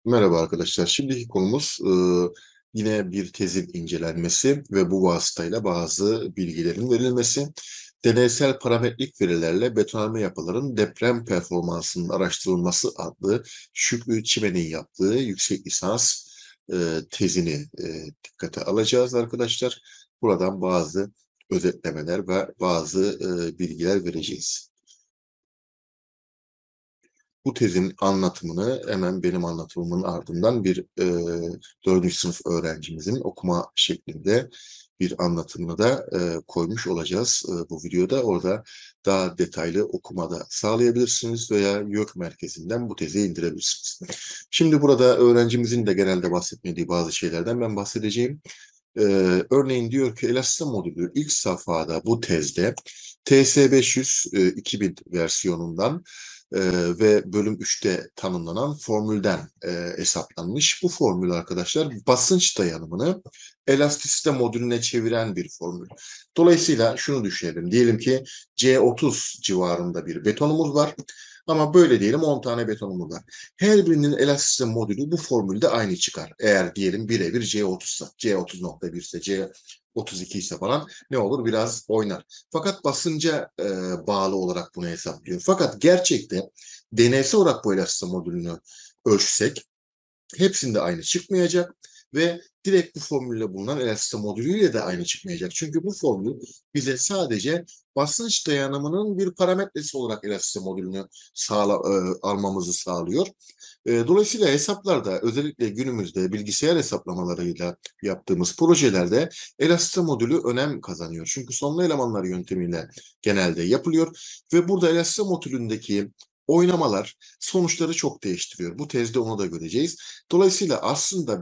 Merhaba arkadaşlar. Şimdiki konumuz yine bir tezin incelenmesi ve bu vasıtayla bazı bilgilerin verilmesi. Deneysel parametrik verilerle betonarme yapıların deprem performansının araştırılması adlı Şükrü Çimen'in yaptığı yüksek lisans tezini dikkate alacağız arkadaşlar. Buradan bazı özetlemeler ve bazı bilgiler vereceğiz. Bu tezin anlatımını hemen benim anlatımımın ardından bir 4. sınıf öğrencimizin okuma şeklinde bir anlatımını da koymuş olacağız bu videoda. Orada daha detaylı okumada sağlayabilirsiniz veya YÖK merkezinden bu tezi indirebilirsiniz. Şimdi burada öğrencimizin de genelde bahsetmediği bazı şeylerden ben bahsedeceğim. Örneğin diyor ki elastin modülü ilk safhada bu tezde TS500 2000 versiyonundan ve bölüm 3'te tanımlanan formülden hesaplanmış. Bu formül arkadaşlar basınç dayanımını elastisite modülüne çeviren bir formül. Dolayısıyla şunu düşünelim. Diyelim ki C30 civarında bir betonumuz var. Ama böyle diyelim 10 tane betonumuz var. Her birinin elastisite modülü bu formülde aynı çıkar. Eğer diyelim birebir C30 ise, C30.1 ise, C32 ise falan ne olur? Biraz oynar. Fakat basınca bağlı olarak bunu hesaplıyor. Fakat gerçekte deneysel olarak bu elastisite modülünü ölçsek hepsinde aynı çıkmayacak ve direkt bu formülle bulunan elastisite modülüyle de aynı çıkmayacak. Çünkü bu formül bize sadece basınç dayanımının bir parametresi olarak elastisite modülünü almamızı sağlıyor. Dolayısıyla hesaplarda özellikle günümüzde bilgisayar hesaplamalarıyla yaptığımız projelerde elastisite modülü önem kazanıyor. Çünkü sonlu elemanlar yöntemiyle genelde yapılıyor ve burada elastisite modülündeki oynamalar sonuçları çok değiştiriyor. Bu tezde onu da göreceğiz. Dolayısıyla aslında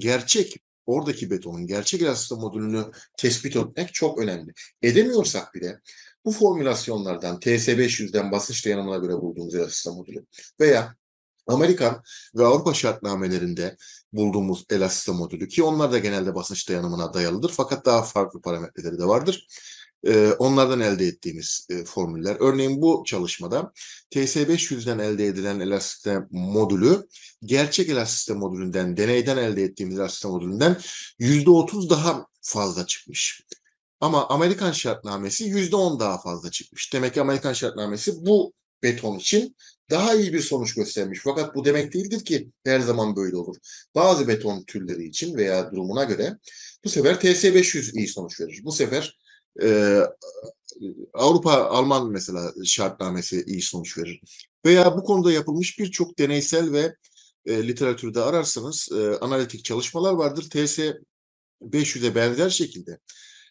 oradaki betonun gerçek elastisite modülünü tespit etmek çok önemli. Edemiyorsak bile bu formülasyonlardan TS500'den basınç dayanımına göre bulduğumuz elastisite modülü veya Amerikan ve Avrupa şartnamelerinde bulduğumuz elastisite modülü ki onlar da genelde basınç dayanımına dayalıdır fakat daha farklı parametreleri de vardır. Onlardan elde ettiğimiz formüller. Örneğin bu çalışmada TS500'den elde edilen elastisite modülü gerçek elastisite modülünden, deneyden elde ettiğimiz elastisite modülünden %30 daha fazla çıkmış. Ama Amerikan şartnamesi %10 daha fazla çıkmış. Demek ki Amerikan şartnamesi bu beton için daha iyi bir sonuç göstermiş. Fakat bu demek değildir ki her zaman böyle olur. Bazı beton türleri için veya durumuna göre bu sefer TS500 iyi sonuç verir. Bu sefer e, Avrupa, Alman mesela şartnamesi iyi sonuç verir. Veya bu konuda yapılmış birçok deneysel ve literatürde ararsanız analitik çalışmalar vardır. TS500'e benzer şekilde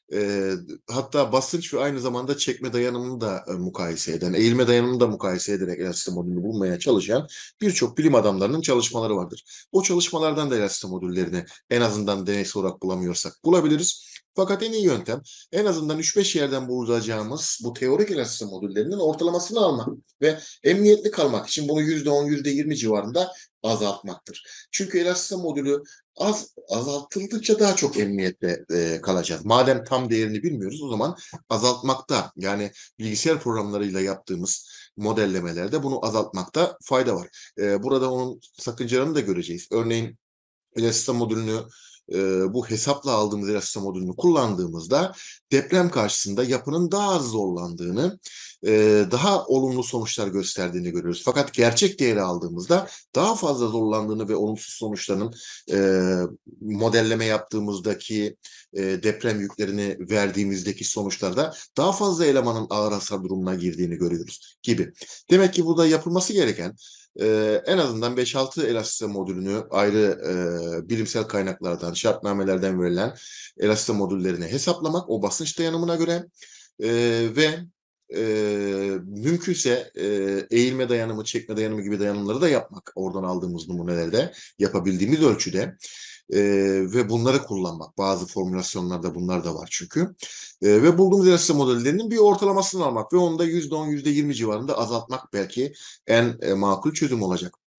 hatta basınç ve aynı zamanda çekme dayanımını da mukayese eden, eğilme dayanımını da mukayese ederek elastik modülünü bulmaya çalışan birçok bilim adamlarının çalışmaları vardır. O çalışmalardan da elastik modüllerini en azından deneysel olarak bulamıyorsak bulabiliriz. Fakat en iyi yöntem en azından 3-5 yerden bulacağımız bu teorik elastik modüllerinin ortalamasını almak ve emniyetli kalmak için bunu %10, %20 civarında azaltmaktır. Çünkü elastik modülü azaltıldıkça daha çok emniyette kalacağız. Madem tam değerini bilmiyoruz o zaman azaltmakta yani bilgisayar programlarıyla yaptığımız modellemelerde bunu azaltmakta fayda var. Burada onun sakıncalarını da göreceğiz. Örneğin elastik modülünü bu hesapla aldığımız elastik modülünü kullandığımızda deprem karşısında yapının daha az zorlandığını, daha olumlu sonuçlar gösterdiğini görüyoruz. Fakat gerçek değeri aldığımızda daha fazla zorlandığını ve olumsuz sonuçların e, modelleme yaptığımızdaki deprem yüklerini verdiğimizdeki sonuçlarda daha fazla elemanın ağır hasar durumuna girdiğini görüyoruz gibi. Demek ki burada yapılması gereken en azından 5-6 elastisite modülünü ayrı bilimsel kaynaklardan, şartnamelerden verilen elastisite modüllerini hesaplamak o basınç dayanımına göre ve e, mümkünse eğilme dayanımı, çekme dayanımı gibi dayanımları da yapmak. Oradan aldığımız numunelerde yapabildiğimiz ölçüde ve bunları kullanmak. Bazı formülasyonlarda bunlar da var çünkü. Ve bulduğumuz elastisite modellerinin bir ortalamasını almak ve onu da %10, %20 civarında azaltmak belki en makul çözüm olacak.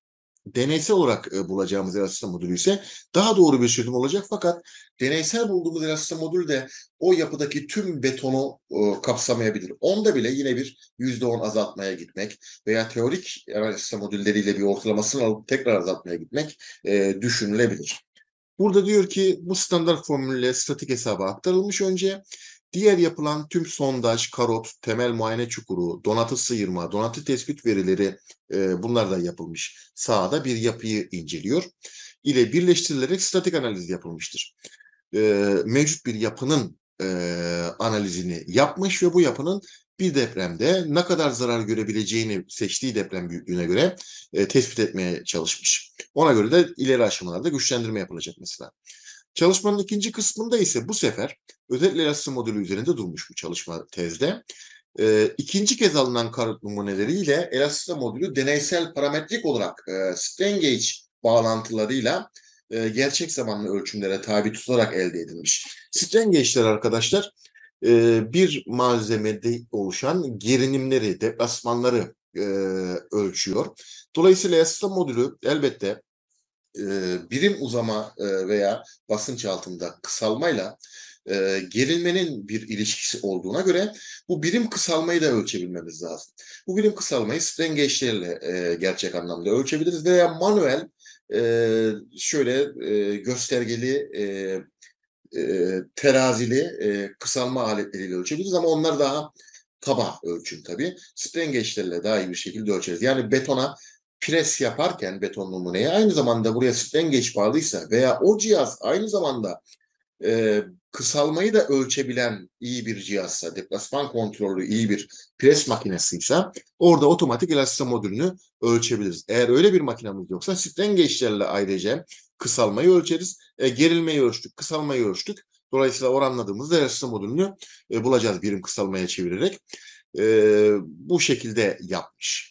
Deneysel olarak bulacağımız elastik modülü ise daha doğru bir çözüm olacak. Fakat deneysel bulduğumuz elastik modül de o yapıdaki tüm betonu kapsamayabilir. Onda bile yine bir %10 azaltmaya gitmek veya teorik elastik modülleriyle bir ortalamasını alıp tekrar azaltmaya gitmek düşünülebilir. Burada diyor ki bu standart formülle statik hesaba aktarılmış önce. Diğer yapılan tüm sondaj, karot, temel muayene çukuru, donatı sıyırma, donatı tespit verileri bunlar da yapılmış. Sahada bir yapıyı inceliyor. İle birleştirilerek statik analiz yapılmıştır. Mevcut bir yapının analizini yapmış ve bu yapının bir depremde ne kadar zarar görebileceğini seçtiği deprem büyüklüğüne göre tespit etmeye çalışmış. Ona göre de ileri aşamalarda güçlendirme yapılacak mesela. Çalışmanın ikinci kısmında ise bu sefer özel elastik modülü üzerinde durmuş bu çalışma tezde. İkinci kez alınan karot numuneleriyle elastik modülü deneysel parametrik olarak strain gauge bağlantılarıyla gerçek zamanlı ölçümlere tabi tutarak elde edilmiş. Strain gauge'ler arkadaşlar bir malzemede oluşan gerilimleri, deplasmanları ölçüyor. Dolayısıyla elastik modülü elbette birim uzama veya basınç altında kısalmayla gerilmenin bir ilişkisi olduğuna göre bu birim kısalmayı da ölçebilmemiz lazım. Bu birim kısalmayı strain gauge'lerle gerçek anlamda ölçebiliriz veya manuel şöyle göstergeli terazili kısalma aletleriyle ölçebiliriz ama onlar daha kaba ölçüm tabii. Strain gauge'lerle daha iyi bir şekilde ölçeriz. Yani betona pres yaparken beton numuneye aynı zamanda buraya strain gauge bağlıysa veya o cihaz aynı zamanda kısalmayı da ölçebilen iyi bir cihazsa, deplasman kontrollü iyi bir pres makinesiyse orada otomatik elastik modülünü ölçebiliriz. Eğer öyle bir makinemiz yoksa strain gauge'lerle ayrıca kısalmayı ölçeriz. Gerilmeyi ölçtük, kısalmayı ölçtük. Dolayısıyla oranladığımızda elastik modülünü bulacağız birim kısalmaya çevirerek. Bu şekilde yapmış.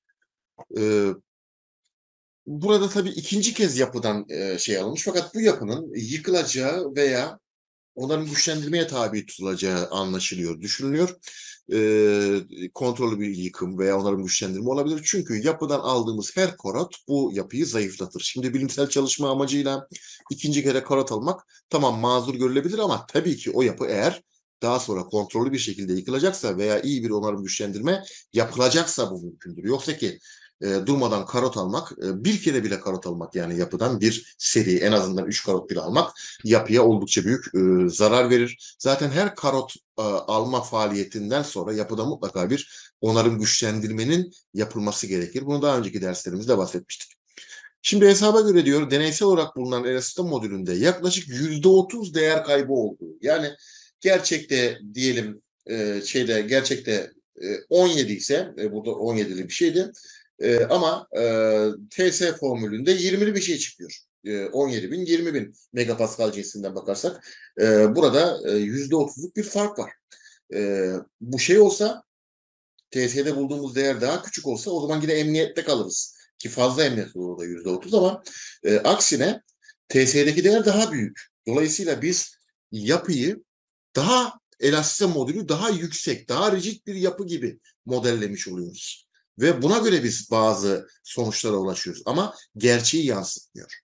Burada tabii ikinci kez yapıdan şey alınmış fakat bu yapının yıkılacağı veya onların güçlendirmeye tabi tutulacağı anlaşılıyor, düşünülüyor. Kontrollü bir yıkım veya onların güçlendirme olabilir. Çünkü yapıdan aldığımız her korot bu yapıyı zayıflatır. Şimdi bilimsel çalışma amacıyla ikinci kere korot almak tamam mazur görülebilir ama tabii ki o yapı eğer daha sonra kontrollü bir şekilde yıkılacaksa veya iyi bir onarım güçlendirme yapılacaksa bu mümkündür. Yoksa ki durmadan karot almak, bir kere bile karot almak yani yapıdan bir seri en azından 3 karot bile almak yapıya oldukça büyük zarar verir. Zaten her karot alma faaliyetinden sonra yapıda mutlaka bir onarım güçlendirmenin yapılması gerekir. Bunu daha önceki derslerimizde bahsetmiştik. Şimdi hesaba göre diyor deneysel olarak bulunan elastin modülünde yaklaşık %30 değer kaybı olduğu. Yani gerçekte diyelim gerçekte 17 ise burada 17'li bir şeydi. Ama TS formülünde 20'li bir şey çıkıyor. 17.000, 20.000 megapascal cinsinden bakarsak burada %30'luk bir fark var. Bu şey olsa TS'de bulduğumuz değer daha küçük olsa o zaman yine emniyette kalırız. Ki fazla emniyet olur da %30 ama aksine TS'deki değer daha büyük. Dolayısıyla biz yapıyı daha elastik modülü daha yüksek, daha rigid bir yapı gibi modellemiş oluyoruz. Ve buna göre biz bazı sonuçlara ulaşıyoruz ama gerçeği yansıtmıyor.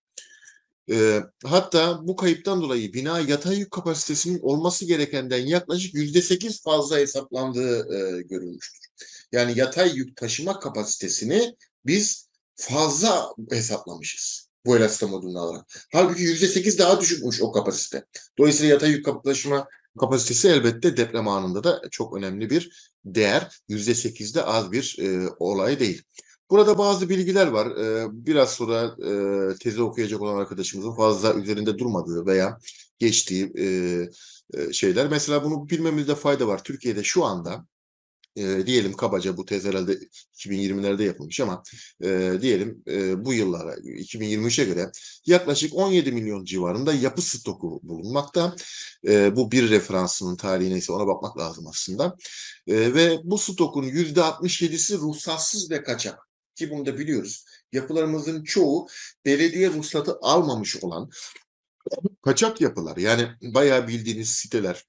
Hatta bu kayıptan dolayı bina yatay yük kapasitesinin olması gerekenden yaklaşık %8 fazla hesaplandığı görülmüştür. Yani yatay yük taşıma kapasitesini biz fazla hesaplamışız bu elastik modülünü alarak. Halbuki %8 daha düşükmüş o kapasite. Dolayısıyla yatay yük taşıma kapasitesi elbette deprem anında da çok önemli bir değer. %8'de az bir olay değil. Burada bazı bilgiler var. Biraz sonra tezi okuyacak olan arkadaşımızın fazla üzerinde durmadığı veya geçtiği şeyler. Mesela bunu bilmemizde fayda var. Türkiye'de şu anda diyelim kabaca bu tez herhalde 2020'lerde yapılmış ama diyelim bu yıllara 2023'e göre yaklaşık 17 milyon civarında yapı stoku bulunmakta. Bu bir referansının tarihi neyse ona bakmak lazım aslında. Ve bu stokun %67'si ruhsatsız ve kaçak. Ki bunu da biliyoruz. Yapılarımızın çoğu belediye ruhsatı almamış olan kaçak yapılar. Yani bayağı bildiğiniz siteler,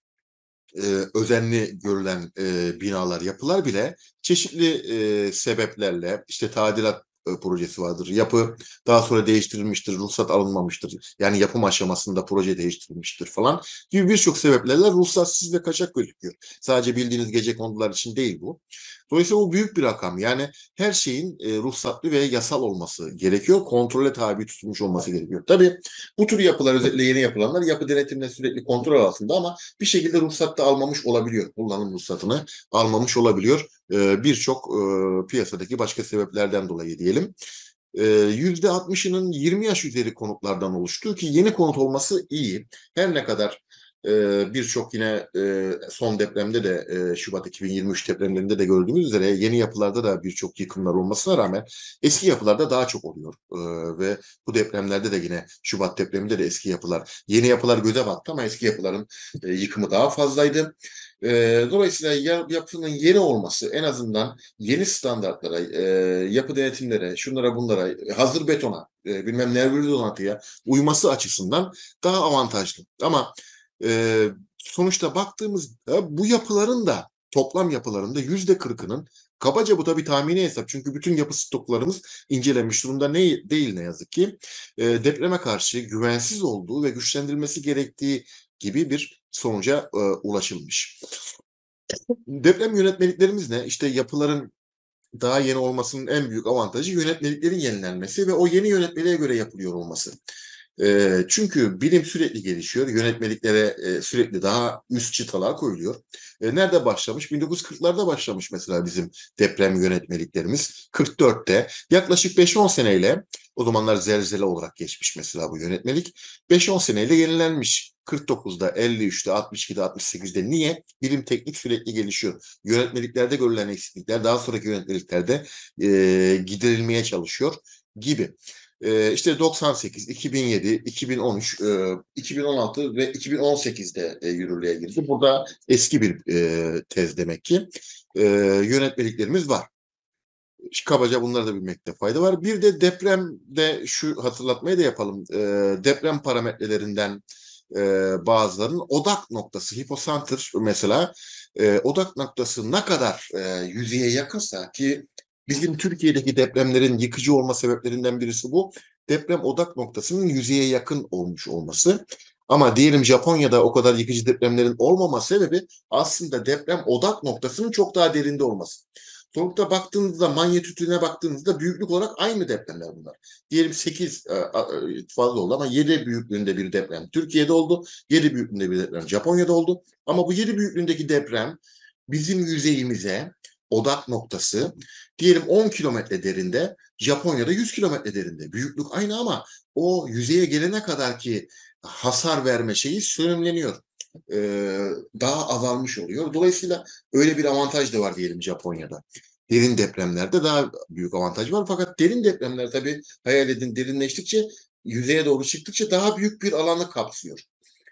özenli görülen binalar, yapılar bile çeşitli sebeplerle işte tadilat projesi vardır. Yapı daha sonra değiştirilmiştir, ruhsat alınmamıştır. Yani yapım aşamasında proje değiştirilmiştir falan gibi birçok sebeplerle ruhsatsız ve kaçak gözüküyor. Sadece bildiğiniz gecekondular için değil bu. Dolayısıyla bu büyük bir rakam. Yani her şeyin ruhsatlı ve yasal olması gerekiyor. Kontrole tabi tutulmuş olması gerekiyor. Tabii bu tür yapılar, özellikle yeni yapılanlar yapı denetiminde sürekli kontrol altında ama bir şekilde ruhsat da almamış olabiliyor. Kullanım ruhsatını almamış olabiliyor. Birçok piyasadaki başka sebeplerden dolayı diyelim. %60'ının 20 yaş üzeri konutlardan oluştuğu ki yeni konut olması iyi. Her ne kadar birçok yine son depremde de Şubat 2023 depremlerinde de gördüğümüz üzere yeni yapılarda da birçok yıkımlar olmasına rağmen eski yapılarda daha çok oluyor. Ve bu depremlerde de yine Şubat depreminde de eski yapılar, yeni yapılar göze battı ama eski yapıların yıkımı daha fazlaydı. Dolayısıyla yapının yeni olması en azından yeni standartlara, yapı denetimlere, şunlara bunlara, hazır betona, bilmem nervürlü donatıya uyması açısından daha avantajlı. Ama sonuçta baktığımızda bu yapıların da toplam yapılarında %40'ının kabaca bu tabii tahmini hesap çünkü bütün yapı stoklarımız incelenmiş durumda değil ne yazık ki depreme karşı güvensiz olduğu ve güçlendirilmesi gerektiği gibi bir sonuca ulaşılmış. Deprem yönetmeliklerimiz ne? İşte yapıların daha yeni olmasının en büyük avantajı yönetmeliklerin yenilenmesi ve o yeni yönetmeliğe göre yapılıyor olması. Çünkü bilim sürekli gelişiyor. Yönetmeliklere sürekli daha üst çıtalar koyuluyor. Nerede başlamış? 1940'larda başlamış mesela bizim deprem yönetmeliklerimiz. 44'te yaklaşık 5-10 seneyle o zamanlar zelzele olarak geçmiş mesela bu yönetmelik. 5-10 seneyle yenilenmiş. 49'da, 53'te, 62'de, 68'de. Niye? Bilim teknik sürekli gelişiyor. Yönetmeliklerde görülen eksiklikler daha sonraki yönetmeliklerde giderilmeye çalışıyor gibi. İşte 98, 2007, 2013, 2016 ve 2018'de yürürlüğe girdi. Burada eski bir tez demek ki. Yönetmeliklerimiz var. Kabaca bunları da bilmekte fayda var. Bir de depremde şu hatırlatmayı da yapalım. Deprem parametrelerinden bazılarının odak noktası, hipocenter mesela odak noktası ne kadar yüzeye yakınsa ki bizim Türkiye'deki depremlerin yıkıcı olma sebeplerinden birisi bu. Deprem odak noktasının yüzeye yakın olmuş olması. Ama diyelim Japonya'da o kadar yıkıcı depremlerin olmama sebebi aslında deprem odak noktasının çok daha derinde olması. Sonuçta baktığınızda manyetüdüne baktığınızda büyüklük olarak aynı depremler bunlar. Diyelim 8 fazla oldu ama 7 büyüklüğünde bir deprem Türkiye'de oldu. 7 büyüklüğünde bir deprem Japonya'da oldu. Ama bu 7 büyüklüğündeki deprem bizim yüzeyimize odak noktası diyelim 10 kilometre derinde, Japonya'da 100 kilometre derinde. Büyüklük aynı ama o yüzeye gelene kadar ki hasar verme şeyi sönümleniyor. Daha azalmış oluyor. Dolayısıyla öyle bir avantaj da var diyelim Japonya'da. Derin depremlerde daha büyük avantaj var. Fakat derin depremler tabii hayal edin derinleştikçe yüzeye doğru çıktıkça daha büyük bir alanı kapsıyor.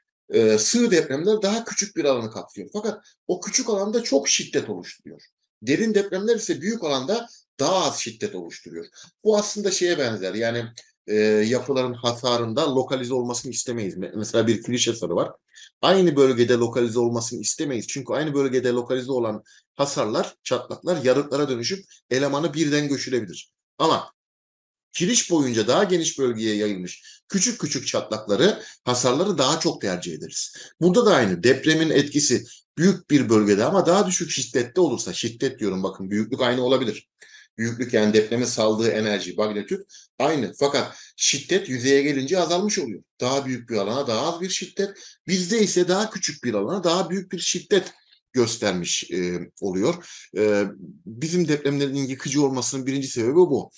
Sığ depremler daha küçük bir alanı kapsıyor. Fakat o küçük alanda çok şiddet oluşturuyor. Derin depremler ise büyük alanda daha az şiddet oluşturuyor. Bu aslında şeye benzer. Yani yapıların hasarında lokalize olmasını istemeyiz. Mesela bir kiriş hasarı var. Aynı bölgede lokalize olmasını istemeyiz. Çünkü aynı bölgede lokalize olan hasarlar, çatlaklar yarıklara dönüşüp elemanı birden göçürebilir. Ama kiriş boyunca daha geniş bölgeye yayılmış küçük küçük çatlakları, hasarları daha çok tercih ederiz. Burada da aynı depremin etkisi büyük bir bölgede ama daha düşük şiddette olursa, şiddet diyorum bakın büyüklük aynı olabilir. Büyüklük yani depremin saldığı enerji, magnitüt aynı. Fakat şiddet yüzeye gelince azalmış oluyor. Daha büyük bir alana daha az bir şiddet, bizde ise daha küçük bir alana daha büyük bir şiddet göstermiş oluyor. Bizim depremlerin yıkıcı olmasının birinci sebebi bu.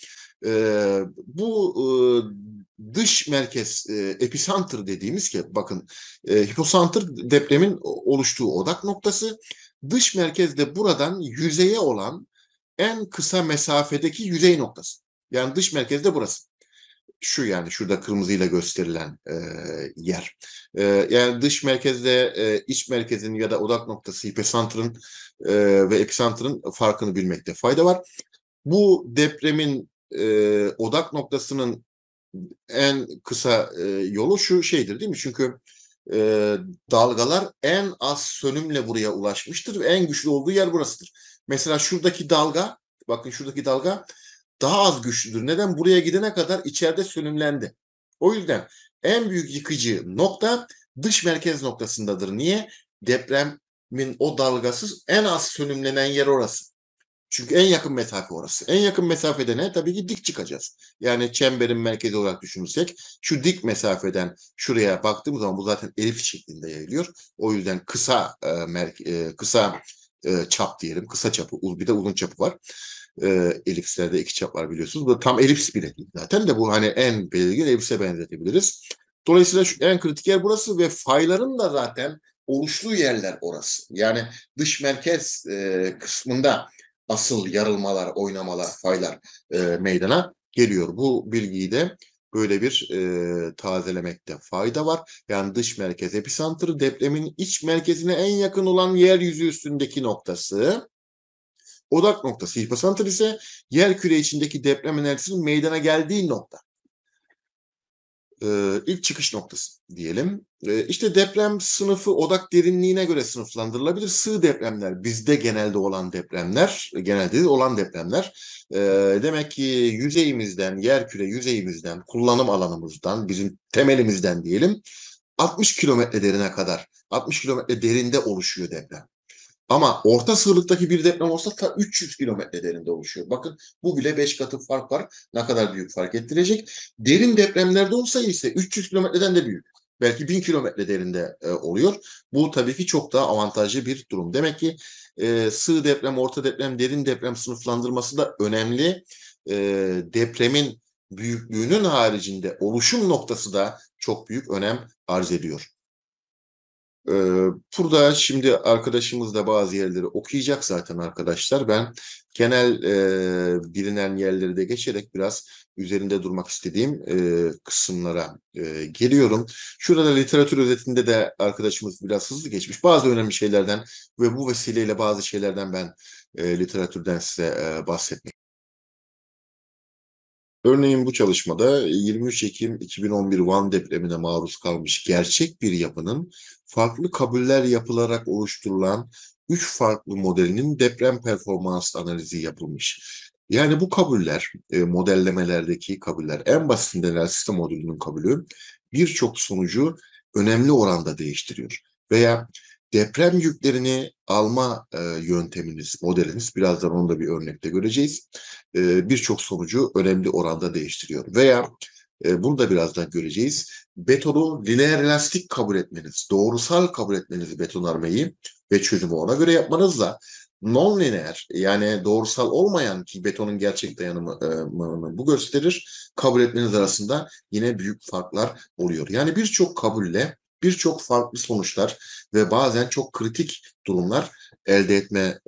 Bu dış merkez epicenter dediğimiz ki bakın hipocenter depremin oluştuğu odak noktası, dış merkezde buradan yüzeye olan en kısa mesafedeki yüzey noktası. Yani dış merkezde burası. Şu yani şurada kırmızıyla gösterilen yer. Yani dış merkezde iç merkezin ya da odak noktası hipocenter'ın ve epicenter'ın farkını bilmekte fayda var. Bu depremin odak noktasının en kısa yolu şu şeydir değil mi? Çünkü dalgalar en az sönümle buraya ulaşmıştır ve en güçlü olduğu yer burasıdır. Mesela şuradaki dalga, bakın şuradaki dalga daha az güçlüdür. Neden? Buraya gidene kadar içeride sönümlendi. O yüzden en büyük yıkıcı nokta dış merkez noktasındadır. Niye? Depremin o dalgasız en az sönümlenen yer orası. Çünkü en yakın mesafe orası. En yakın mesafede ne? Tabii ki dik çıkacağız. Yani çemberin merkezi olarak düşünürsek şu dik mesafeden şuraya baktığımız zaman bu zaten elips şeklinde yayılıyor. O yüzden kısa çap diyelim. Kısa çapı, bir de uzun çapı var. Elipslerde iki çap var biliyorsunuz. Bu tam elips bile değil. Zaten de bu hani en belirgin elipse benzetebiliriz. Dolayısıyla şu en kritik yer burası ve fayların da zaten oluştuğu yerler orası. Yani dış merkez kısmında asıl yarılmalar, oynamalar, faylar meydana geliyor. Bu bilgiyi de böyle bir tazelemekte fayda var. Yani dış merkez episantrı depremin iç merkezine en yakın olan yeryüzü üstündeki noktası. Odak noktası hiposantr ise yer küre içindeki deprem enerjisinin meydana geldiği nokta. İlk çıkış noktası diyelim. İşte deprem sınıfı odak derinliğine göre sınıflandırılabilir. Sığ depremler bizde genelde olan depremler, genelde olan depremler. Demek ki yüzeyimizden, yerküre yüzeyimizden, kullanım alanımızdan, bizim temelimizden diyelim 60 kilometre derine kadar, 60 kilometre derinde oluşuyor deprem. Ama orta sığlıktaki bir deprem olsa ta 300 kilometre derinde oluşuyor. Bakın bu bile 5 katı fark var. Ne kadar büyük fark ettirecek. Derin depremlerde olsa ise 300 kilometreden de büyük. Belki 1000 kilometre derinde oluyor. Bu tabii ki çok daha avantajlı bir durum. Demek ki sığ deprem, orta deprem, derin deprem sınıflandırması da önemli. Depremin büyüklüğünün haricinde oluşum noktası da çok büyük önem arz ediyor. Burada şimdi arkadaşımız da bazı yerleri okuyacak zaten arkadaşlar. Ben genel bilinen yerleri de geçerek biraz üzerinde durmak istediğim kısımlara geliyorum. Şurada literatür özetinde de arkadaşımız biraz hızlı geçmiş. Bazı önemli şeylerden ve bu vesileyle bazı şeylerden ben literatürden size bahsetmek. Örneğin bu çalışmada 23 Ekim 2011 Van depremine maruz kalmış gerçek bir yapının farklı kabuller yapılarak oluşturulan 3 farklı modelinin deprem performans analizi yapılmış. Yani bu kabuller, modellemelerdeki kabuller, en basitinden el sistem modülünün kabulü birçok sonucu önemli oranda değiştiriyor. Veya deprem yüklerini alma yönteminiz, modeliniz, birazdan onu da bir örnekte göreceğiz. Birçok sonucu önemli oranda değiştiriyor. Veya bunu da birazdan göreceğiz. Betonu lineer elastik kabul etmeniz, doğrusal kabul etmeniz betonarmeyi ve çözümü ona göre yapmanızla non-lineer yani doğrusal olmayan ki betonun gerçek dayanımını bu gösterir, kabul etmeniz arasında yine büyük farklar oluyor. Yani birçok kabulle birçok farklı sonuçlar ve bazen çok kritik durumlar elde etme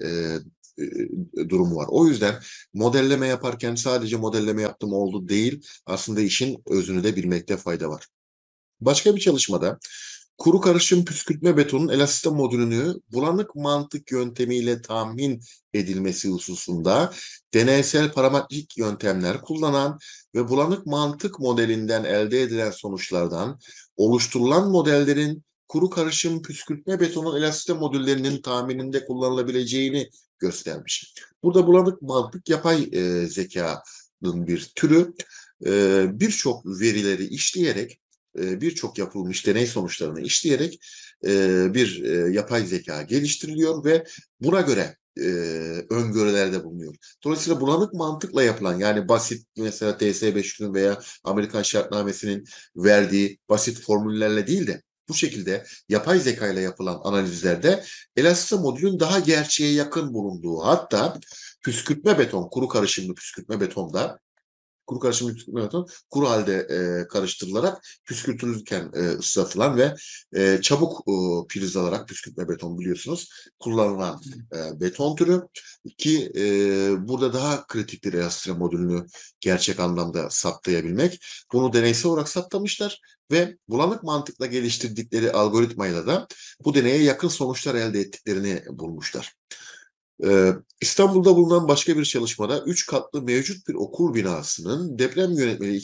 durumu var. O yüzden modelleme yaparken sadece modelleme yaptım oldu değil, aslında işin özünü de bilmekte fayda var. Başka bir çalışmada kuru karışım püskürtme betonun elastik modülünü bulanık mantık yöntemiyle tahmin edilmesi hususunda deneysel parametrik yöntemler kullanan ve bulanık mantık modelinden elde edilen sonuçlardan oluşturulan modellerin kuru karışım püskürtme betonun elastik modüllerinin tahmininde kullanılabileceğini göstermiş. Burada bulanık mantık yapay zekanın bir türü. Birçok verileri işleyerek birçok yapılmış deney sonuçlarını işleyerek bir yapay zeka geliştiriliyor ve buna göre öngörülerde bulunuyor. Dolayısıyla bulanık mantıkla yapılan yani basit mesela TS500'ün veya Amerikan şartnamesinin verdiği basit formüllerle değil de bu şekilde yapay zeka ile yapılan analizlerde elastik modülün daha gerçeğe yakın bulunduğu, hatta püskürtme beton, kuru karışımlı püskürtme betonda kuru karışımlı püskürtme beton kuru halde karıştırılarak püskürtülürken ıslatılan ve çabuk priz alarak püskürtme beton biliyorsunuz kullanılan beton türü ki burada daha kritiktir elastik modülünü gerçek anlamda saptayabilmek. Bunu deneysel olarak saptamışlar ve bulanık mantıkla geliştirdikleri algoritmayla da bu deneye yakın sonuçlar elde ettiklerini bulmuşlar. İstanbul'da bulunan başka bir çalışmada 3 katlı mevcut bir okul binasının deprem yönetmeliği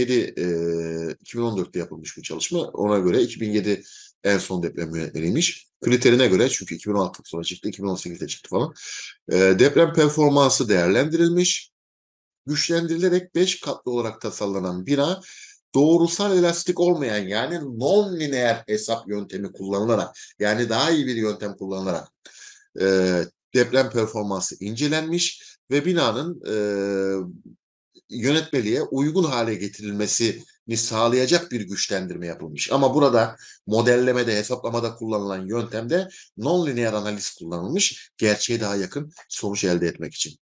2014'te yapılmış bir çalışma. Ona göre 2007 en son deprem yönetmeliğiymiş. Kriterine göre çünkü 2016 sonra çıktı, 2018'de çıktı falan. Deprem performansı değerlendirilmiş. güçlendirilerek 5 katlı olarak tasarlanan bina doğrusal elastik olmayan yani non-lineer hesap yöntemi kullanılarak yani daha iyi bir yöntem kullanılarak e, deprem performansı incelenmiş ve binanın yönetmeliğe uygun hale getirilmesini sağlayacak bir güçlendirme yapılmış. Ama burada modellemede, hesaplamada kullanılan yöntemde non-lineer analiz kullanılmış, gerçeğe daha yakın sonuç elde etmek için.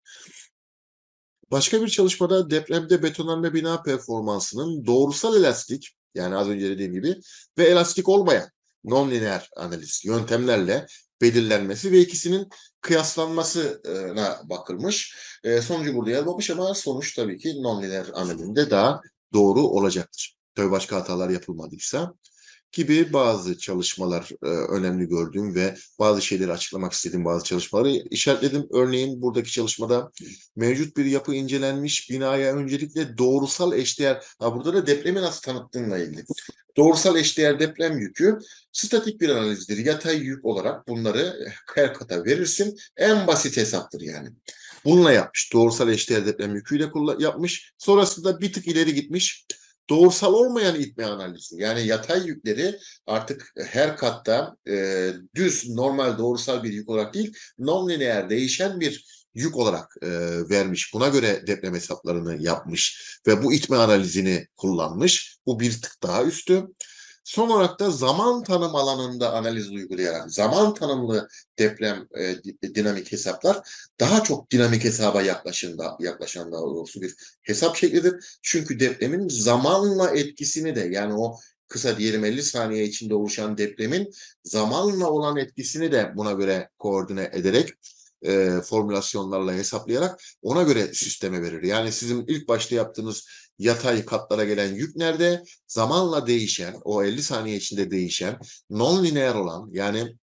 Başka bir çalışmada depremde betonarme bina performansının doğrusal elastik, yani az önce dediğim gibi, ve elastik olmayan non-lineer analiz yöntemlerle belirlenmesi ve ikisinin kıyaslanmasına bakılmış. Sonucu burada yazmamış ama sonuç tabii ki non-lineer analizinde daha doğru olacaktır. Tabii başka hatalar yapılmadıysa gibi bazı çalışmalar önemli gördüğüm ve bazı şeyleri açıklamak istediğim bazı çalışmaları işaretledim. Örneğin buradaki çalışmada mevcut bir yapı incelenmiş, binaya öncelikle doğrusal eşdeğer, burada da depremi nasıl tanıttığınla ilgili. Doğrusal eşdeğer deprem yükü statik bir analizdir. Yatay yük olarak bunları her kata verirsin. En basit hesaptır yani. Bununla yapmış. Doğrusal eşdeğer deprem yüküyle yapmış. Sonrasında bir tık ileri gitmiş. Doğrusal olmayan itme analizi yani yatay yükleri artık her katta düz normal doğrusal bir yük olarak değil non-lineer değişen bir yük olarak vermiş. Buna göre deprem hesaplarını yapmış ve bu itme analizini kullanmış. Bu bir tık daha üstü. Son olarak da zaman tanım alanında analiz uygulayarak zaman tanımlı deprem dinamik hesaplar daha çok dinamik hesaba yaklaşan daha doğrusu bir hesap şeklidir. Çünkü depremin zamanla etkisini de yani o kısa diyelim 50 saniye içinde oluşan depremin zamanla olan etkisini de buna göre koordine ederek formülasyonlarla hesaplayarak ona göre sisteme verir. Yani sizin ilk başta yaptığınız yatay katlara gelen yük nerede? Zamanla değişen, o 50 saniye içinde değişen, non-lineer olan yani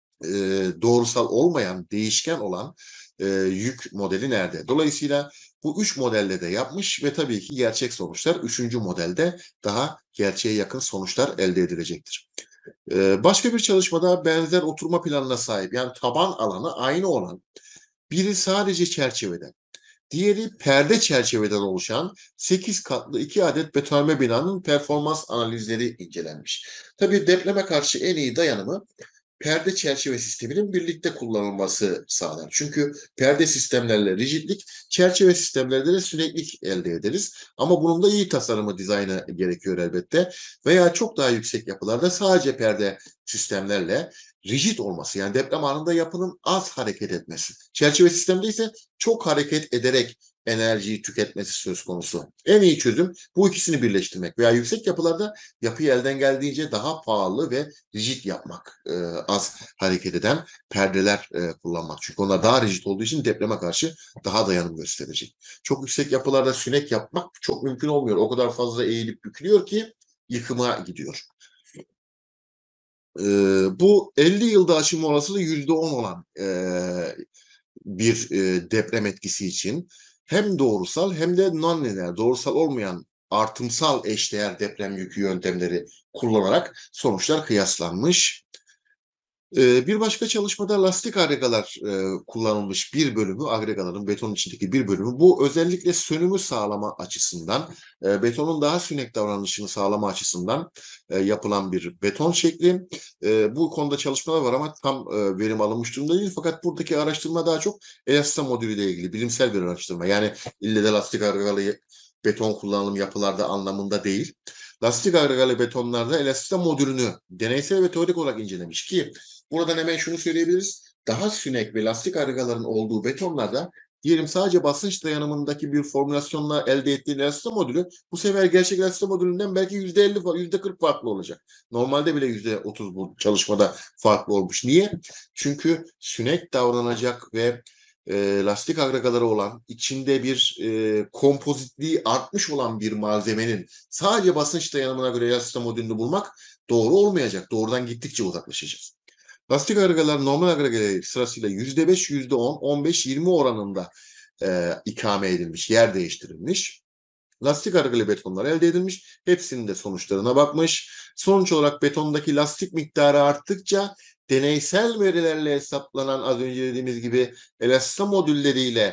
doğrusal olmayan, değişken olan yük modeli nerede? Dolayısıyla bu 3 modelde de yapmış ve tabii ki gerçek sonuçlar 3. modelde daha gerçeğe yakın sonuçlar elde edilecektir. Başka bir çalışmada benzer oturma planına sahip yani taban alanı aynı olan biri sadece çerçeveden, diğeri perde çerçeveden oluşan 8 katlı 2 adet betonarme binanın performans analizleri incelenmiş. Tabii depreme karşı en iyi dayanımı perde çerçeve sisteminin birlikte kullanılması sağlar. Çünkü perde sistemlerle rigidlik, çerçeve sistemlerde de süreklilik elde ederiz. Ama bunun da iyi tasarımı, dizaynı gerekiyor elbette. Veya çok daha yüksek yapılarda sadece perde sistemlerle rigid olması yani deprem anında yapının az hareket etmesi. Çerçeve sistemde ise çok hareket ederek enerjiyi tüketmesi söz konusu. En iyi çözüm bu ikisini birleştirmek veya yüksek yapılarda yapıyı elden geldiğince daha pahalı ve rigid yapmak, az hareket eden perdeler kullanmak. Çünkü onlar daha rigid olduğu için depreme karşı daha dayanım gösterecek. Çok yüksek yapılarda sünek yapmak çok mümkün olmuyor. O kadar fazla eğilip bükülüyor ki yıkıma gidiyor. Bu 50 yılda aşımı olasılığı %10 olan bir deprem etkisi için hem doğrusal hem de non-lineer, doğrusal olmayan artımsal eşdeğer deprem yükü yöntemleri kullanarak sonuçlar kıyaslanmış. Bir başka çalışmada lastik agregalar kullanılmış bir bölümü, agregaların betonun içindeki bir bölümü. Bu özellikle sönümü sağlama açısından, betonun daha sünek davranışını sağlama açısından yapılan bir beton şekli. Bu konuda çalışmalar var ama tam verim alınmış durumda değil. Fakat buradaki araştırma daha çok elasta modülüyle ilgili bilimsel bir araştırma. Yani ille de lastik agregalı beton kullanılım yapılarda anlamında değil. Lastik agregalı betonlarda elasta modülünü deneysel ve teorik olarak incelemiş ki buradan hemen şunu söyleyebiliriz. Daha sünek ve lastik agregaların olduğu betonlarda diyelim sadece basınç dayanımındaki bir formülasyonla elde ettiğin elastik modülü bu sefer gerçek elastik modülünden belki %50, %40 farklı olacak. Normalde bile %30 bu çalışmada farklı olmuş. Niye? Çünkü sünek davranacak ve lastik agregaları olan, içinde bir kompozitliği artmış olan bir malzemenin sadece basınç dayanımına göre elastik modülünü bulmak doğru olmayacak. Doğrudan gittikçe uzaklaşacağız. Lastik agregalar normal agregalar sırasıyla %5, %10, 15, 20 oranında ikame edilmiş, yer değiştirilmiş. Lastik agregalı betonlar elde edilmiş. Hepsinin de sonuçlarına bakmış. Sonuç olarak betondaki lastik miktarı arttıkça deneysel verilerle hesaplanan az önce dediğimiz gibi elasta modülleriyle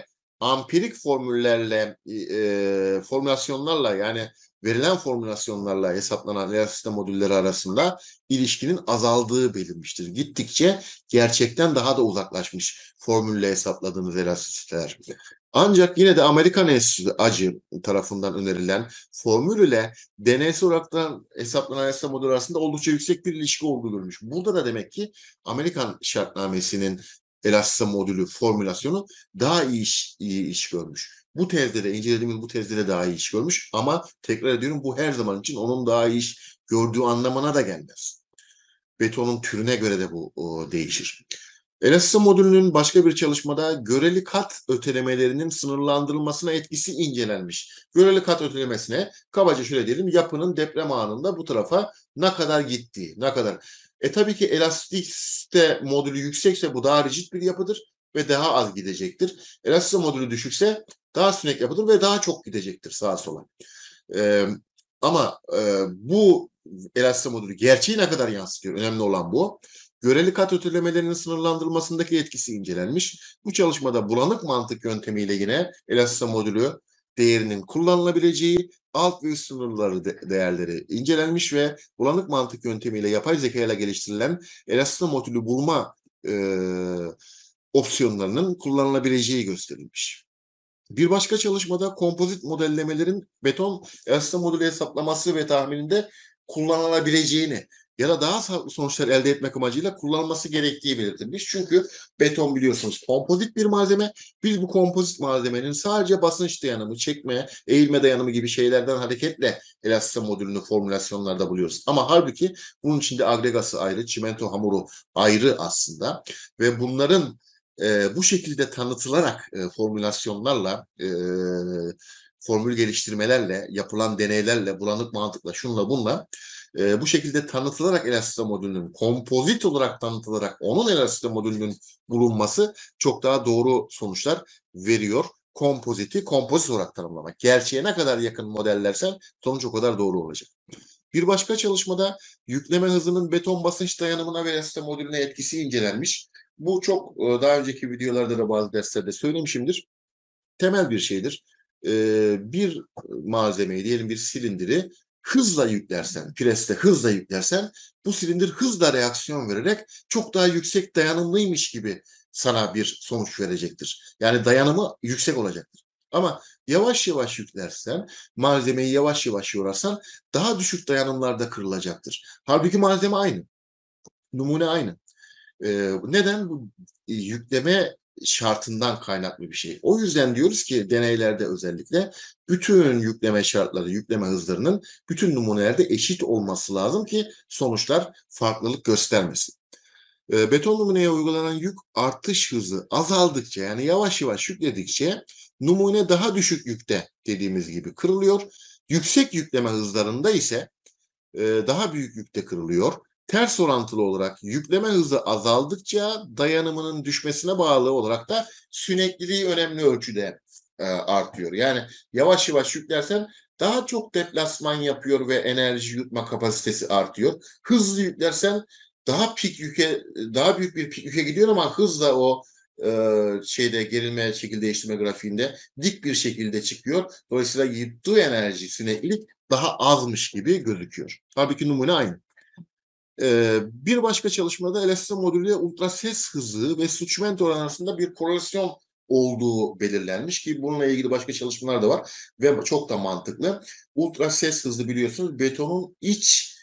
ampirik formüllerle, formülasyonlarla, yani verilen formülasyonlarla hesaplanan elastisite modülleri arasında ilişkinin azaldığı belirmiştir. Gittikçe gerçekten daha da uzaklaşmış formülle hesapladığınız elastisiteler. Ancak yine de Amerikan Enstitüsü ACI tarafından önerilen formül ile deneysel olarak hesaplanan elastisite modülü arasında oldukça yüksek bir ilişki olduğu görülmüş. Burada da demek ki Amerikan şartnamesinin elastisite modülü formülasyonu daha iyi iş görmüş. Bu tezde de, incelediğimiz bu tezde de daha iyi iş görmüş, ama tekrar ediyorum, bu her zaman için onun daha iyi iş gördüğü anlamına da gelmez. Betonun türüne göre de bu değişir. Elastisite modülünün başka bir çalışmada göreli kat ötelemelerinin sınırlandırılmasına etkisi incelenmiş. Göreli kat ötelemesine kabaca şöyle diyelim, yapının deprem anında bu tarafa ne kadar gittiği, ne kadar. Tabii ki elastisite modülü yüksekse bu daha rigid bir yapıdır ve daha az gidecektir. Elastisite modülü düşükse daha sünek yapıdır ve daha çok gidecektir sağa sola. Ama bu elastisite modülü gerçeği ne kadar yansıtıyor? Önemli olan bu. Göreli kat ötelemelerinin sınırlandırılmasındaki etkisi incelenmiş. Bu çalışmada bulanık mantık yöntemiyle yine elastisite modülü değerinin kullanılabileceği alt ve üst sınırları değerleri incelenmiş ve bulanık mantık yöntemiyle yapay zeka ile geliştirilen elastisite modülü bulma opsiyonlarının kullanılabileceği gösterilmiş. Bir başka çalışmada kompozit modellemelerin beton elastisite modülü hesaplaması ve tahmininde kullanılabileceğini ya da daha sağlıklı sonuçlar elde etmek amacıyla kullanılması gerektiği belirtilmiş. Çünkü beton biliyorsunuz kompozit bir malzeme. Biz bu kompozit malzemenin sadece basınç dayanımı, çekme, eğilme dayanımı gibi şeylerden hareketle elastisite modülünü formülasyonlarda buluyoruz. Ama halbuki bunun içinde agregası ayrı, çimento hamuru ayrı aslında ve bunların bu şekilde tanıtılarak formülasyonlarla, formül geliştirmelerle, yapılan deneylerle, bulanık mantıkla, şunla bunla bu şekilde tanıtılarak elastisite modülünün, kompozit olarak tanıtılarak onun elastisite modülünün bulunması çok daha doğru sonuçlar veriyor. Kompoziti kompozit olarak tanımlamak. Gerçeğe ne kadar yakın modellersen sonuç o kadar doğru olacak. Bir başka çalışmada yükleme hızının beton basınç dayanımına ve elastisite modülüne etkisi incelenmiş. Bu çok daha önceki videolarda da bazı derslerde söylemişimdir. Temel bir şeydir. Bir malzemeyi, diyelim bir silindiri hızla yüklersen, preste hızla yüklersen, bu silindir hızla reaksiyon vererek çok daha yüksek dayanımlıymış gibi sana bir sonuç verecektir. Yani dayanımı yüksek olacaktır. Ama yavaş yavaş yüklersen, malzemeyi yavaş yavaş yorarsan daha düşük dayanımlarda kırılacaktır. Halbuki malzeme aynı, numune aynı. Neden? Bu yükleme şartından kaynaklı bir şey. O yüzden diyoruz ki deneylerde özellikle bütün yükleme şartları, yükleme hızlarının bütün numunelerde eşit olması lazım ki sonuçlar farklılık göstermesin. Beton numuneye uygulanan yük artış hızı azaldıkça, yani yavaş yavaş yükledikçe numune daha düşük yükte dediğimiz gibi kırılıyor. Yüksek yükleme hızlarında ise daha büyük yükte kırılıyor. Ters orantılı olarak yükleme hızı azaldıkça dayanımının düşmesine bağlı olarak da sünekliliği önemli ölçüde artıyor. Yani yavaş yavaş yüklersen daha çok deplasman yapıyor ve enerji yutma kapasitesi artıyor. Hızlı yüklersen daha daha büyük bir pik yüke gidiyor ama hızla o gerilme, şekil değiştirme grafiğinde dik bir şekilde çıkıyor. Dolayısıyla yuttuğu enerji, süreklilik daha azmış gibi gözüküyor. Halbuki numune aynı. Bir başka çalışmada elastisite modülüyle ultrases hızı ve suçment oranı arasında bir korelasyon olduğu belirlenmiş ki bununla ilgili başka çalışmalar da var ve çok da mantıklı. Ultrases hızı biliyorsunuz betonun iç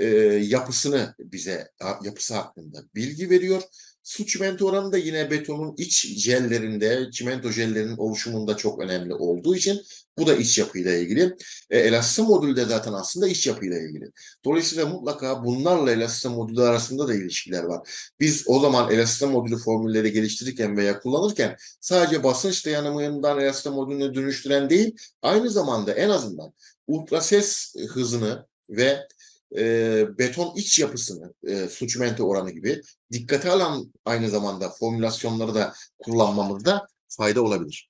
yapısı hakkında bilgi veriyor. Su çimento oranı da yine betonun iç jellerinde, çimento jellerinin oluşumunda çok önemli olduğu için bu da iç yapıyla ilgili. Elastisite modülü de zaten aslında iç yapıyla ilgili. Dolayısıyla mutlaka bunlarla elastisite modülü arasında da ilişkiler var. Biz o zaman elastisite modülü formülleri geliştirirken veya kullanırken sadece basınç dayanımından elastisite modülüne dönüştüren değil, aynı zamanda en azından ultrases hızını ve beton iç yapısını, su çimento oranı gibi dikkate alan aynı zamanda formülasyonları da kullanmamızda fayda olabilir.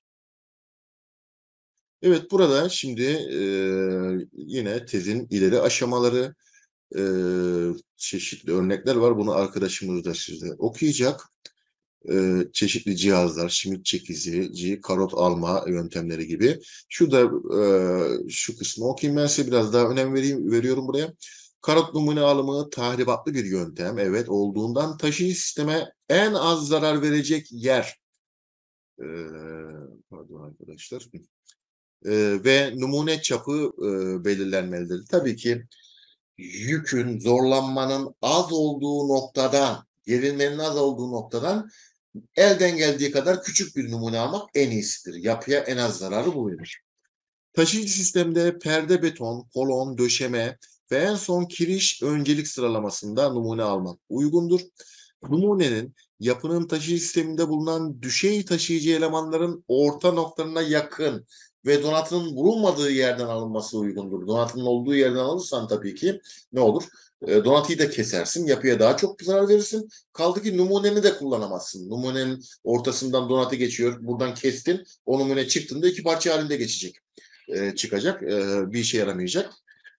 Evet, burada şimdi yine tezin ileri aşamaları, çeşitli örnekler var. Bunu arkadaşımız da size okuyacak. çeşitli cihazlar, Schmidt çekici, karot alma yöntemleri gibi. Şurada şu kısmı okuyayım, ben size biraz daha önem veriyorum buraya. Karot numune alımı tahribatlı bir yöntem. Evet, olduğundan taşıyıcı sisteme en az zarar verecek yer. Pardon arkadaşlar. Ve numune çapı belirlenmelidir. Tabii ki yükün, zorlanmanın az olduğu noktadan, gerilmenin az olduğu noktadan elden geldiği kadar küçük bir numune almak en iyisidir. Yapıya en az zararı bu verir. Taşıyıcı sistemde perde, beton, kolon, döşeme ve en son kiriş öncelik sıralamasında numune almak uygundur. Numunenin yapının taşıyıcı sisteminde bulunan düşey taşıyıcı elemanların orta noktalarına yakın ve donatının bulunmadığı yerden alınması uygundur. Donatının olduğu yerden alırsan tabii ki ne olur? Donatıyı da kesersin, yapıya daha çok zarar verirsin. Kaldı ki numuneni de kullanamazsın. Numunenin ortasından donatı geçiyor, buradan kestin, o numune çıktığında iki parça halinde geçecek. Çıkacak, bir işe yaramayacak.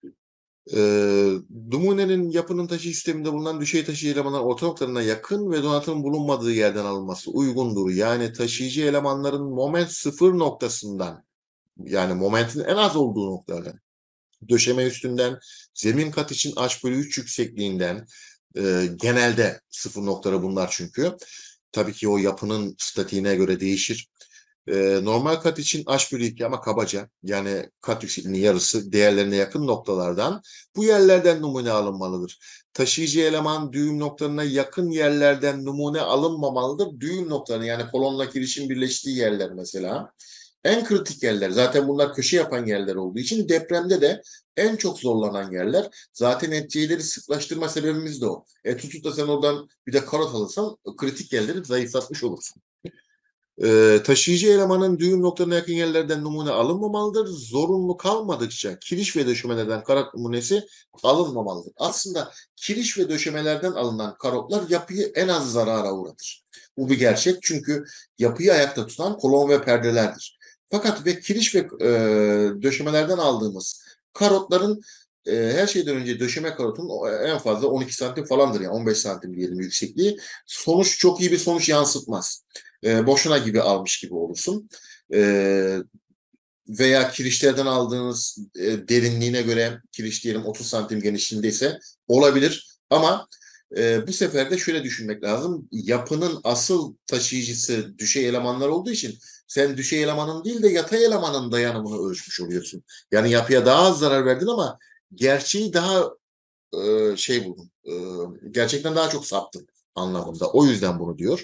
Numunenin yapının taşıyıcı sisteminde bulunan düşey taşıyıcı elemanlar orta noktalarına yakın ve donatının bulunmadığı yerden alınması uygundur. Yani taşıyıcı elemanların moment sıfır noktasından, yani momentin en az olduğu noktalardan, döşeme üstünden, zemin kat için h/3 yüksekliğinden, genelde sıfır noktaları bunlar çünkü. Tabii ki o yapının statiğine göre değişir. Normal kat için h/2 ama kabaca, yani kat yüksekliğinin yarısı değerlerine yakın noktalardan, bu yerlerden numune alınmalıdır. Taşıyıcı eleman düğüm noktalarına yakın yerlerden numune alınmamalıdır. Düğüm noktaları, yani kolonla kirişin birleştiği yerler mesela. En kritik yerler, zaten bunlar köşe yapan yerler olduğu için depremde de en çok zorlanan yerler. Zaten etkileri sıklaştırma sebebimiz de o. Tutup da sen oradan bir de karot alırsan kritik yerleri zayıflatmış olursun. Taşıyıcı elemanın düğüm noktalarına yakın yerlerden numune alınmamalıdır. Zorunlu kalmadıkça kiriş ve döşemelerden karot numunesi alınmamalıdır. Aslında kiriş ve döşemelerden alınan karotlar yapıyı en az zarara uğratır. Bu bir gerçek, çünkü yapıyı ayakta tutan kolon ve perdelerdir. Fakat kiriş ve döşemelerden aldığımız karotların her şeyden önce döşeme karotun en fazla 12 santim falandır, yani 15 santim diyelim yüksekliği. Sonuç çok iyi bir sonuç yansıtmaz. Boşuna gibi almış gibi olursun. Veya kirişlerden aldığınız derinliğine göre, kiriş diyelim 30 santim genişliğindeyse olabilir. Ama bu sefer de şöyle düşünmek lazım. Yapının asıl taşıyıcısı düşey elemanlar olduğu için sen düşey elemanın değil de yatay elemanın dayanımını ölçmüş oluyorsun. Yani yapıya daha az zarar verdin ama gerçeği daha buldun. Gerçekten daha çok saptın anlamında. O yüzden bunu diyor.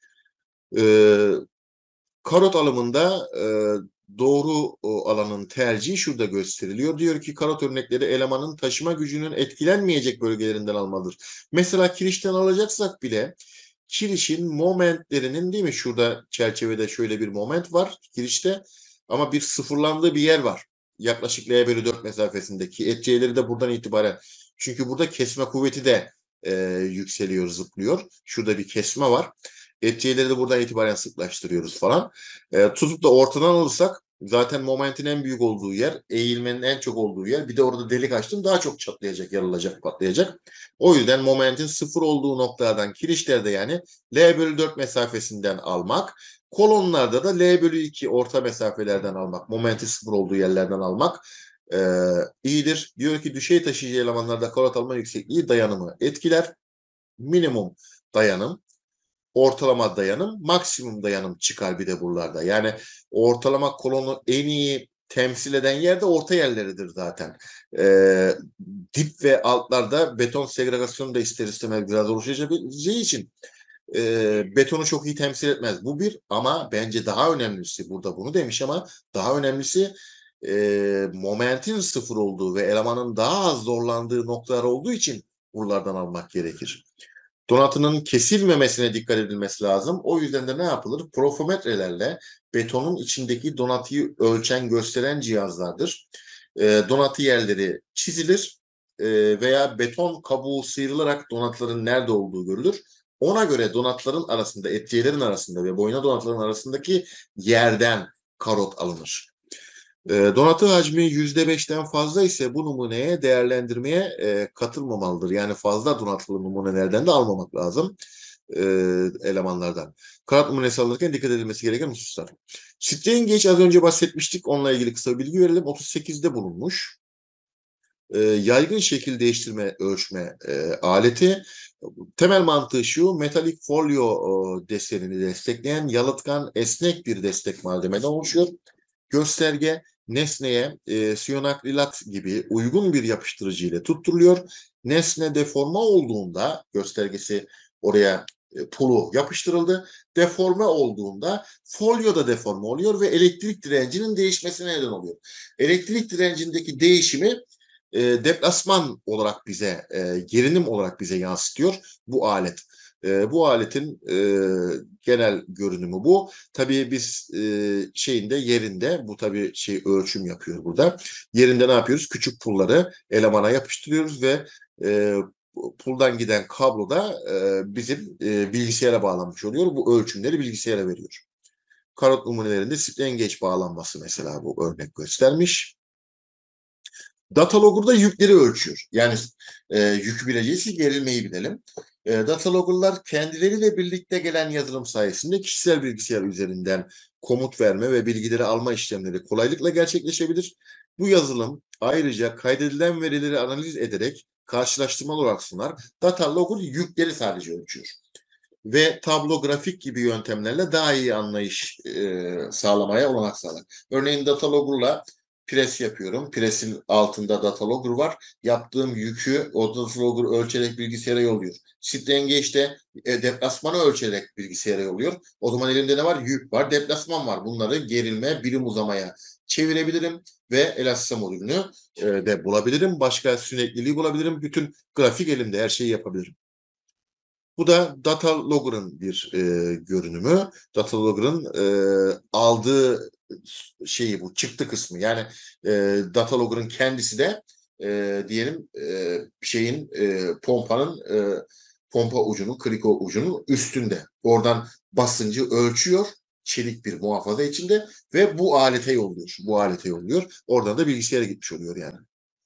Karot alımında doğru alanın tercihi şurada gösteriliyor. Diyor ki karot örnekleri elemanın taşıma gücünün etkilenmeyecek bölgelerinden almalıdır. Mesela kirişten alacaksak bile kirişin momentlerinin, değil mi? Şurada çerçevede şöyle bir moment var kirişte, ama bir sıfırlandığı bir yer var. Yaklaşık L/4 mesafesindeki etkileri de buradan itibaren. Çünkü burada kesme kuvveti de yükseliyor, zıplıyor. Şurada bir kesme var. Etkileri de buradan itibaren sıklaştırıyoruz falan. Tutup da ortadan alırsak zaten momentin en büyük olduğu yer, eğilmenin en çok olduğu yer. Bir de orada delik açtım, daha çok çatlayacak, yarılacak, patlayacak. O yüzden momentin sıfır olduğu noktalardan, kirişlerde yani L/4 mesafesinden almak. Kolonlarda da L/2 orta mesafelerden almak. Momentin sıfır olduğu yerlerden almak iyidir. Diyor ki düşey taşıyıcı elemanlarda karot alma yüksekliği dayanımı etkiler. Minimum dayanım, ortalama dayanım, maksimum dayanım çıkar bir de buralarda. Yani ortalama kolonu en iyi temsil eden yerde orta yerleridir zaten. Dip ve altlarda beton segregasyonu da ister istemez biraz oluşacağı için betonu çok iyi temsil etmez. Bu bir, ama bence daha önemlisi, burada bunu demiş ama daha önemlisi momentin sıfır olduğu ve elemanın daha az zorlandığı noktalar olduğu için buralardan almak gerekir. Donatının kesilmemesine dikkat edilmesi lazım. O yüzden de ne yapılır? Profometrelerle betonun içindeki donatıyı ölçen, gösteren cihazlardır. Donatı yerleri çizilir veya beton kabuğu sıyrılarak donatların nerede olduğu görülür. Ona göre donatların arasında, etriyelerin arasında ve boyuna donatların arasındaki yerden karot alınır. Donatı hacmi %5'ten fazla ise bu numuneye değerlendirmeye katılmamalıdır. Yani fazla donatılı numunelerden de almamak lazım. elemanlardan. Kanat numunesi alınırken dikkat edilmesi gereken hususlar. Strain gauge az önce bahsetmiştik. Onunla ilgili kısa bir bilgi verelim. 38'de bulunmuş. Yaygın şekil değiştirme, ölçme aleti. Temel mantığı şu: metalik folyo desenini destekleyen yalıtkan, esnek bir destek malzemeden oluşuyor. Gösterge nesneye siyonakrilat gibi uygun bir yapıştırıcı ile tutturuluyor. Nesne deforme olduğunda, göstergesi oraya pulu yapıştırıldı. Deforme olduğunda folyo da deforme oluyor ve elektrik direncinin değişmesine neden oluyor. Elektrik direncindeki değişimi deplasman olarak bize, gerilim olarak bize yansıtıyor bu alet. Bu aletin genel görünümü bu. Tabii biz yerinde, bu tabii ölçüm yapıyor burada. Yerinde ne yapıyoruz? Küçük pulları elemana yapıştırıyoruz ve puldan giden kablo da bizim bilgisayara bağlanmış oluyor. Bu ölçümleri bilgisayara veriyor. Karot numunelerinde strain gauge bağlanması mesela bu örnek göstermiş. Datalogger'da yükleri ölçüyor. Yani yükü bileceğiz ki gerilmeyi bilelim. Datalogger'lar kendileriyle birlikte gelen yazılım sayesinde kişisel bilgisayar üzerinden komut verme ve bilgileri alma işlemleri kolaylıkla gerçekleşebilir. Bu yazılım ayrıca kaydedilen verileri analiz ederek karşılaştırmalı olarak sunar. Datalogger yükleri sadece ölçüyor. Ve tablo, grafik gibi yöntemlerle daha iyi anlayış sağlamaya olanak sağlar. Örneğin datalogger'la pres yapıyorum. Presin altında datalogger var. Yaptığım yükü o datalogger ölçerek bilgisayara yolluyor. Strain gauge'de deplasmanı ölçerek bilgisayara yolluyor. O zaman elimde ne var? Yük var, deplasman var. Bunları gerilme, birim uzamaya çevirebilirim ve elastisa modülünü de bulabilirim. Başka sürekliliği bulabilirim. Bütün grafik elimde, her şeyi yapabilirim. Bu da datalogger'ın bir görünümü. Datalogger'ın aldığı bu çıktı kısmı. Yani datalogger'ın kendisi de diyelim pompanın pompa ucunun, kriko ucunun üstünde. Oradan basıncı ölçüyor. Çelik bir muhafaza içinde ve bu alete yolluyor. Bu alete yolluyor. Oradan da bilgisayara gitmiş oluyor yani.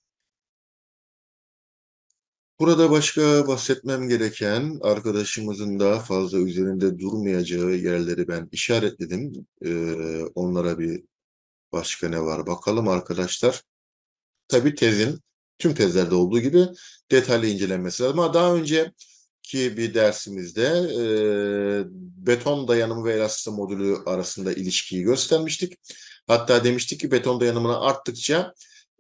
Burada başka bahsetmem gereken, arkadaşımızın daha fazla üzerinde durmayacağı yerleri ben işaretledim. Onlara bir başka ne var bakalım arkadaşlar. Tabii tüm tezlerde olduğu gibi detaylı incelenmesi lazım. Ama daha önceki bir dersimizde beton dayanımı ve elastisite modülü arasında ilişkiyi göstermiştik. Hatta demiştik ki beton dayanımını arttıkça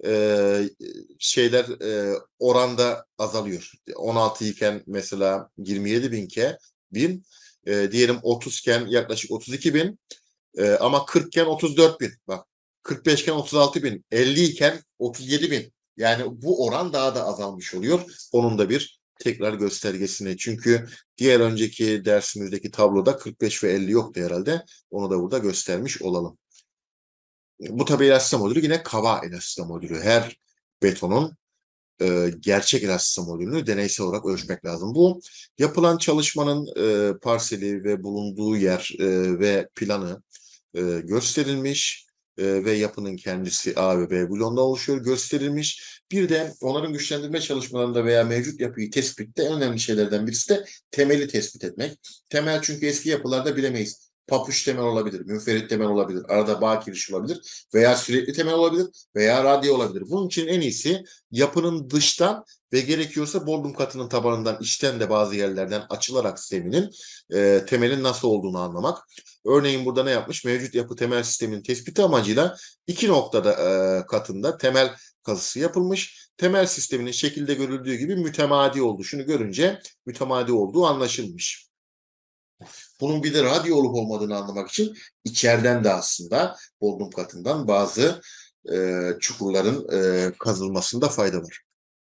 oranda azalıyor. 16 iken mesela 27 bin, diyelim 30 iken yaklaşık 32 bin, ama 40 iken 34 bin. Bak, 45 iken 36 bin, 50 iken 37 bin. Yani bu oran daha da azalmış oluyor. Onun da bir tekrar göstergesine. Çünkü diğer önceki dersimizdeki tabloda 45 ve 50 yoktu herhalde. Onu da burada göstermiş olalım. Bu tabi elastisite modülü yine kaba elastisite modülü. Her betonun gerçek elastisite modülünü deneysel olarak ölçmek lazım. Bu yapılan çalışmanın parseli ve bulunduğu yer ve planı gösterilmiş ve yapının kendisi A ve B bloğunda oluşuyor, gösterilmiş. Bir de onların güçlendirme çalışmalarında veya mevcut yapıyı tespitte en önemli şeylerden birisi de temeli tespit etmek. Temel, çünkü eski yapılarda bilemeyiz. Papuç temel olabilir, münferit temel olabilir, arada bağ kirişi olabilir veya sürekli temel olabilir veya radyo olabilir. Bunun için en iyisi yapının dıştan ve gerekiyorsa bodrum katının tabanından, içten de bazı yerlerden açılarak zeminin temelin nasıl olduğunu anlamak. Örneğin burada ne yapmış? Mevcut yapı temel sistemin tespiti amacıyla iki noktada katında temel kazısı yapılmış. Temel sisteminin şekilde görüldüğü gibi mütemadi olduğu. Şunu görünce mütemadi olduğu anlaşılmış. Bunun bir de radyo olup olmadığını anlamak için içeriden de aslında bodrum katından bazı çukurların kazılmasında fayda var.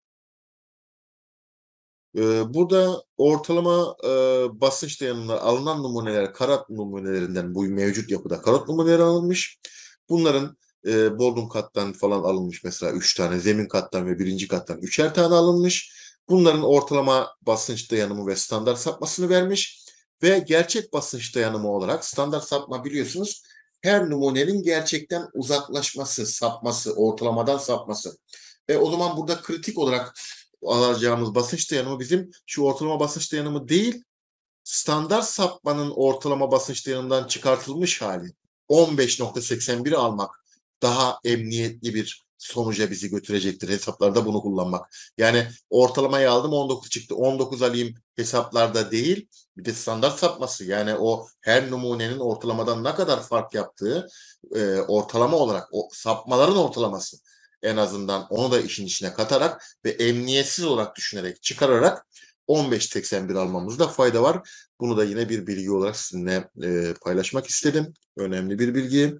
Burada ortalama basınç dayanımına alınan numuneler karot numunelerinden, bu mevcut yapıda karot numuneleri alınmış. Bunların bodrum kattan falan alınmış mesela 3 tane, zemin kattan ve birinci kattan 3'er tane alınmış. Bunların ortalama basınç dayanımı ve standart sapmasını vermiş. Ve gerçek basınç dayanımı olarak, standart sapma biliyorsunuz, her numunenin gerçekten uzaklaşması, sapması, ortalamadan sapması. Ve o zaman burada kritik olarak alacağımız basınç dayanımı bizim şu ortalama basınç dayanımı değil, standart sapmanın ortalama basınç dayanımından çıkartılmış hali 15.81'i almak daha emniyetli bir sonuca bizi götürecektir. Hesaplarda bunu kullanmak. Yani ortalamayı aldım 19 çıktı. 19 alayım hesaplarda değil. Bir de standart sapması, yani o her numunenin ortalamadan ne kadar fark yaptığı ortalama olarak o sapmaların ortalaması, en azından onu da işin içine katarak ve emniyetsiz olarak düşünerek çıkararak 15.81 almamızda fayda var. Bunu da yine bir bilgi olarak sizinle paylaşmak istedim. Önemli bir bilgi.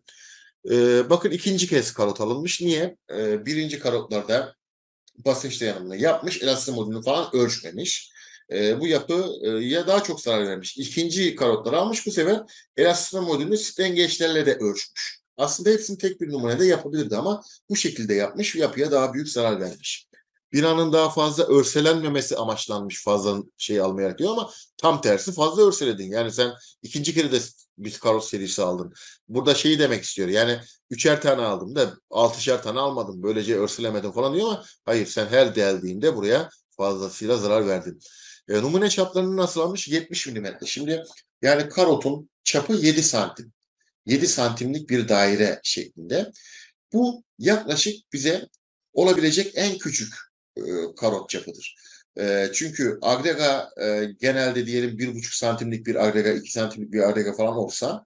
Bakın ikinci kez karot alınmış. Niye? Birinci karotlarda basınç dayanımını yapmış, elastik modülünü falan ölçmemiş. Bu yapıya daha çok zarar vermiş. İkinci karotları almış, bu sefer elastik modülünü strengeçlerle de ölçmüş. Aslında hepsini tek bir numarada yapabilirdi ama bu şekilde yapmış ve yapıya daha büyük zarar vermiş. Binanın daha fazla örselenmemesi amaçlanmış, fazla şey almayarak diyor ama tam tersi, fazla örseledin. Yani sen ikinci kere de bir karot serisi aldın. Burada şeyi demek istiyor. Yani üçer tane aldım da altışar tane almadım. Böylece örselemedim falan diyor ama hayır, sen her deldiğinde buraya fazlasıyla zarar verdin. Numune çaplarını nasıl almış? 70 milimetre. Şimdi yani karotun çapı 7 santim. 7 santimlik bir daire şeklinde. Bu yaklaşık bize olabilecek en küçük e, karot çapıdır. Çünkü agrega genelde diyelim 1,5 santimlik bir agrega, 2 santimlik bir agrega falan olsa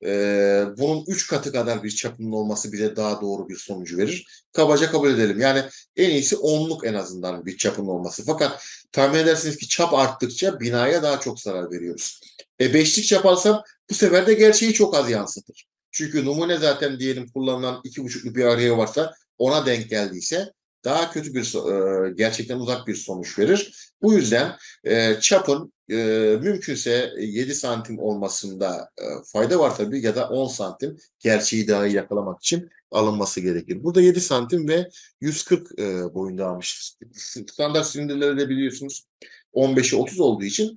bunun 3 katı kadar bir çapının olması bile daha doğru bir sonucu verir. Kabaca kabul edelim. Yani en iyisi 10'luk en azından bir çapının olması. Fakat tahmin edersiniz ki çap arttıkça binaya daha çok zarar veriyoruz. 5'lik çap alsam bu sefer de gerçeği çok az yansıtır. Çünkü numune zaten diyelim kullanılan 2,5'lük bir agrega varsa ona denk geldiyse daha kötü bir gerçekten uzak bir sonuç verir. Bu yüzden çapın mümkünse 7 santim olmasında fayda var tabii, ya da 10 santim gerçeği daha iyi yakalamak için alınması gerekir. Burada 7 santim ve 140 boyunda almış. Standart silindirleri de biliyorsunuz 15'e 30 olduğu için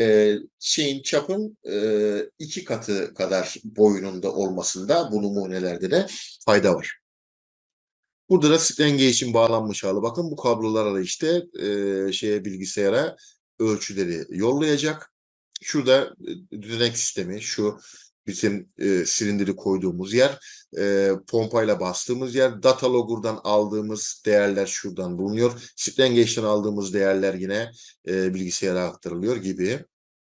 çapın 2 katı kadar boyununda olmasında bu numunelerde de fayda var. Burada da stenge için bağlanmış hali. Bakın bu kablolara da işte bilgisayara ölçüleri yollayacak. Şurada düzenek sistemi, şu bizim silindiri koyduğumuz yer, pompayla bastığımız yer, data logger'dan aldığımız değerler şuradan bulunuyor. Strengage'den aldığımız değerler yine bilgisayara aktarılıyor gibi.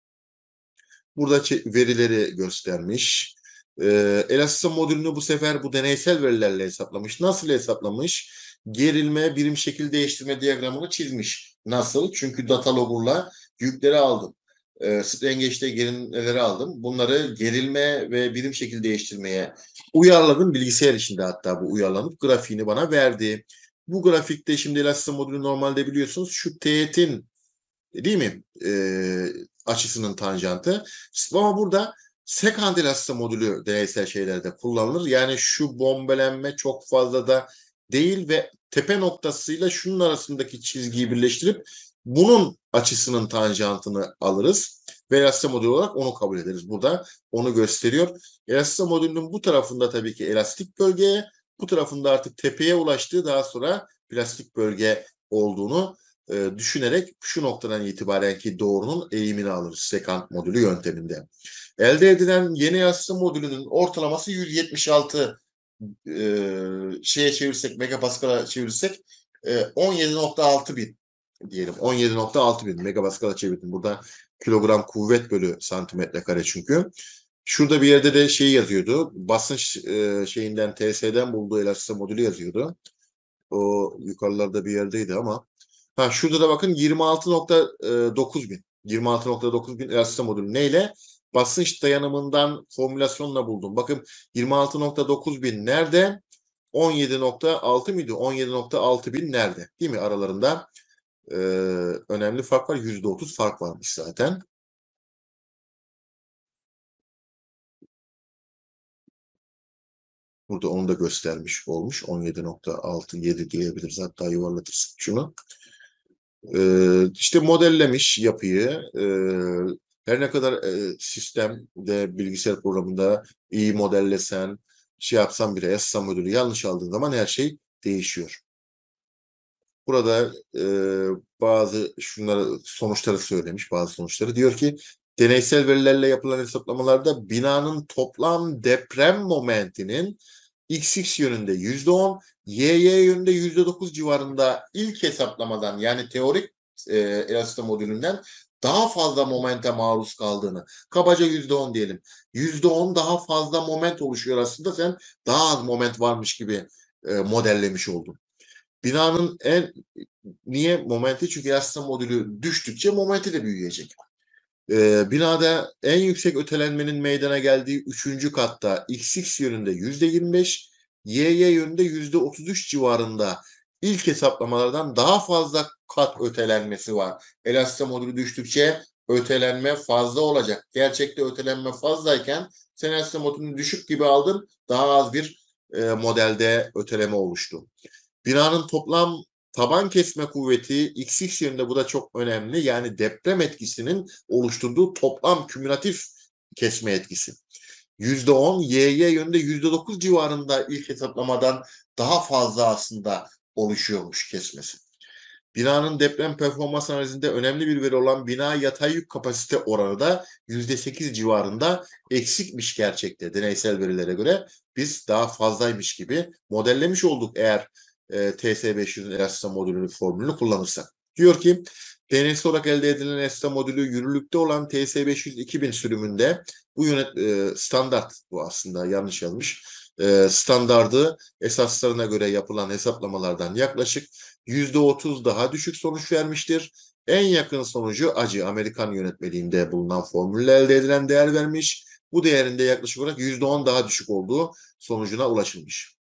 Burada verileri göstermiş. Elastisite modülünü bu sefer bu deneysel verilerle hesaplamış. Nasıl hesaplamış? Gerilme, birim şekil değiştirme diyagramını çizmiş. Nasıl? Çünkü data logger'la yükleri aldım. Strengage'de gerilmeleri aldım. Bunları gerilme ve birim şekil değiştirmeye uyarladım. Bilgisayar içinde hatta bu uyarlanıp grafiğini bana verdi. Bu grafikte şimdi elastisite modülü normalde biliyorsunuz şu teğetin, değil mi? Açısının tanjantı. Ama burada sekant elastisite modülü deneysel şeylerde kullanılır. Yani şu bombelenme çok fazla da değil ve tepe noktasıyla şunun arasındaki çizgiyi birleştirip bunun açısının tanjantını alırız ve elastisite modülü olarak onu kabul ederiz. Burada onu gösteriyor. Elastisite modülünün bu tarafında tabii ki elastik bölgeye, bu tarafında artık tepeye ulaştığı, daha sonra plastik bölge olduğunu düşünerek şu noktadan itibaren ki doğrunun eğimini alırız sekant modülü yönteminde. Elde edilen yeni yassı modülünün ortalaması 176 megapaskal'a çevirirsek 17.6 bin diyelim. 17.6 bin megapaskal'a çevirdim. Burada kilogram kuvvet bölü santimetre kare çünkü. Şurada bir yerde de şey yazıyordu. Basınç şeyinden, TS'den bulduğu elastik modülü yazıyordu. O yukarılarda bir yerdeydi ama. Şurada da bakın 26.9 bin. 26.9 bin elastik modülü neyle? Basınç dayanımından formülasyonla buldum. Bakın 26.9 bin nerede? 17.6 mıydı? 17.6 bin nerede? Değil mi? Aralarında önemli fark var. %30 fark varmış zaten. Burada onu da göstermiş olmuş. 17.67 diyebiliriz. Hatta yuvarlatırsak şunu. İşte modellemiş yapıyı. Her ne kadar sistemde, bilgisayar programında iyi modellesen, şey yapsan bile ESSA modülü yanlış aldığın zaman her şey değişiyor. Burada bazı sonuçları söylemiş, bazı sonuçları. Diyor ki Deneysel verilerle yapılan hesaplamalarda binanın toplam deprem momentinin XX yönünde %10, YY yönünde %9 civarında ilk hesaplamadan, yani teorik elastik modülünden daha fazla momente maruz kaldığını, kabaca %10 diyelim. %10 daha fazla moment oluşuyor aslında, sen daha az moment varmış gibi modellemiş oldun. Binanın niye momenti? Çünkü elastik modülü düştükçe momenti de büyüyecek. Binada en yüksek ötelenmenin meydana geldiği 3. katta XX yönünde %25, YY yönünde %33 civarında ilk hesaplamalardan daha fazla kat ötelenmesi var. Elastik modülü düştükçe ötelenme fazla olacak. Gerçekte ötelenme fazlayken sen elastik modülünü düşük gibi aldın, daha az bir modelde öteleme oluştu. Binanın toplam taban kesme kuvveti XX yönünde, bu da çok önemli. Yani deprem etkisinin oluşturduğu toplam kümülatif kesme etkisi. %10, YY yönünde %9 civarında ilk hesaplamadan daha fazla aslında oluşuyormuş kesmesi. Binanın deprem performans analizinde önemli bir veri olan bina yatay yük kapasite oranı da %8 civarında eksikmiş gerçekte, deneysel verilere göre. Biz daha fazlaymış gibi modellemiş olduk eğer TS500'ün elastik modülünün formülünü kullanırsak. Diyor ki deneysel olarak elde edilen elastik modülü yürürlükte olan TS500 2000 sürümünde bu standart, bu aslında yanlış yazmış. Standardı esaslarına göre yapılan hesaplamalardan yaklaşık %30 daha düşük sonuç vermiştir. En yakın sonucu ACI, Amerikan yönetmeliğinde bulunan formülle elde edilen değer vermiş. Bu değerinde yaklaşık olarak %10 daha düşük olduğu sonucuna ulaşılmış.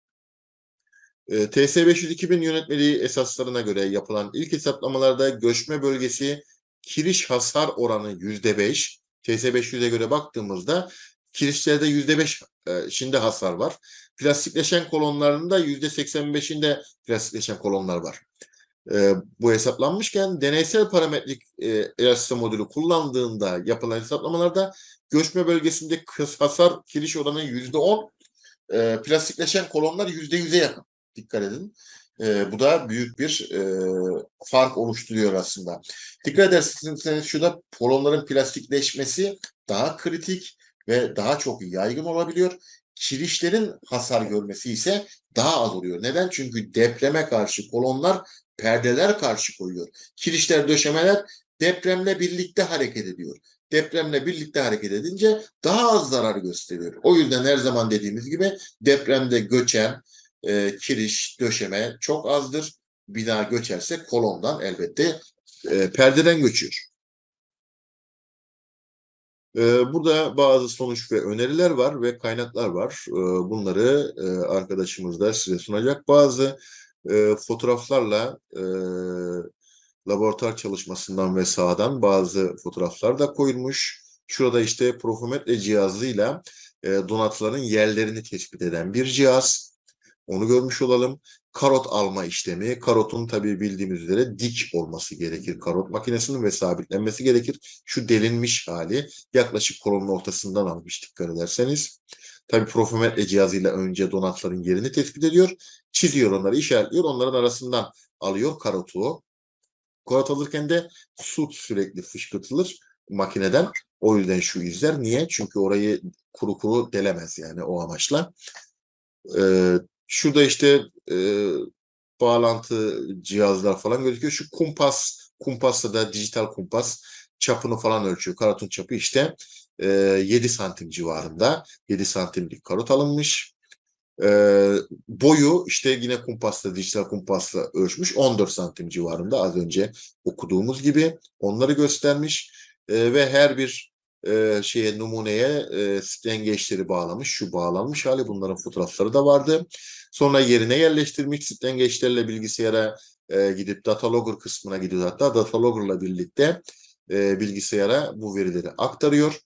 TS500 2000 yönetmeliği esaslarına göre yapılan ilk hesaplamalarda göçme bölgesi kiriş hasar oranı %5. TS500'e göre baktığımızda kirişlerde %5 şimdi hasar var. Plastikleşen kolonlarında %85'inde plastikleşen kolonlar var. Bu hesaplanmışken deneysel parametrik elastik modülü kullandığında yapılan hesaplamalarda göçme bölgesinde hasar kiriş oranı %10, plastikleşen kolonlar %100'e yakın. Dikkat edin. Bu da büyük bir fark oluşturuyor aslında. Dikkat ederseniz şurada kolonların plastikleşmesi daha kritik ve daha çok yaygın olabiliyor. Kirişlerin hasar görmesi ise daha az oluyor. Neden? Çünkü depreme karşı kolonlar perdeler karşı koyuyor. Kirişler, döşemeler depremle birlikte hareket ediyor. Depremle birlikte hareket edince daha az zarar gösteriyor. O yüzden her zaman dediğimiz gibi depremde göçen kiriş, döşeme çok azdır. Bina göçerse kolondan elbette perdeden göçüyor. Burada bazı sonuç ve öneriler var ve kaynaklar var. Bunları arkadaşımız da size sunacak. Bazı fotoğraflarla laboratuvar çalışmasından ve sahadan bazı fotoğraflar da koyulmuş. Şurada işte profometre cihazıyla donatıların yerlerini tespit eden bir cihaz. Onu görmüş olalım. Karot alma işlemi. Karotun tabii bildiğimiz üzere dik olması gerekir. Karot makinesinin ve sabitlenmesi gerekir. Şu delinmiş hali yaklaşık kolonun ortasından almış, dikkat ederseniz. Tabii profometre cihazıyla önce donatların yerini tespit ediyor. Çiziyor onları, işaretliyor. Onların arasından alıyor karotu. Karot alırken de su sürekli fışkırtılır makineden. O yüzden şu izler. Niye? Çünkü orayı kuru kuru delemez, yani o amaçla. Şurada işte bağlantı cihazlar falan gözüküyor. Şu kumpasta da dijital kumpas çapını falan ölçüyor. Karotun çapı işte 7 santim civarında. 7 santimlik karot alınmış. Boyu işte yine kumpasla, dijital kumpasla ölçmüş. 14 santim civarında, az önce okuduğumuz gibi onları göstermiş. Ve her bir numuneye strengeçleri bağlamış. Şu bağlanmış hali, bunların fotoğrafları da vardı. Sonra yerine yerleştirmiş strengeçlerle bilgisayara gidip datalogger kısmına gidiyor. Hatta datalogger'la birlikte bilgisayara bu verileri aktarıyor.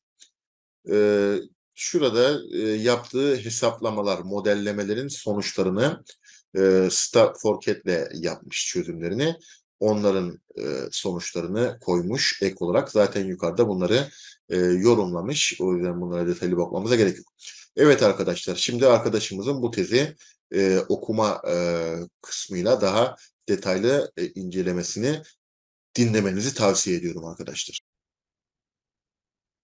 Şurada yaptığı hesaplamalar, modellemelerin sonuçlarını Forket'le yapmış çözümlerini. Onların sonuçlarını koymuş ek olarak. Zaten yukarıda bunları yorumlamış. O yüzden bunlara detaylı bakmamıza gerek yok. Evet arkadaşlar, şimdi arkadaşımızın bu tezi okuma kısmıyla daha detaylı incelemesini dinlemenizi tavsiye ediyorum arkadaşlar.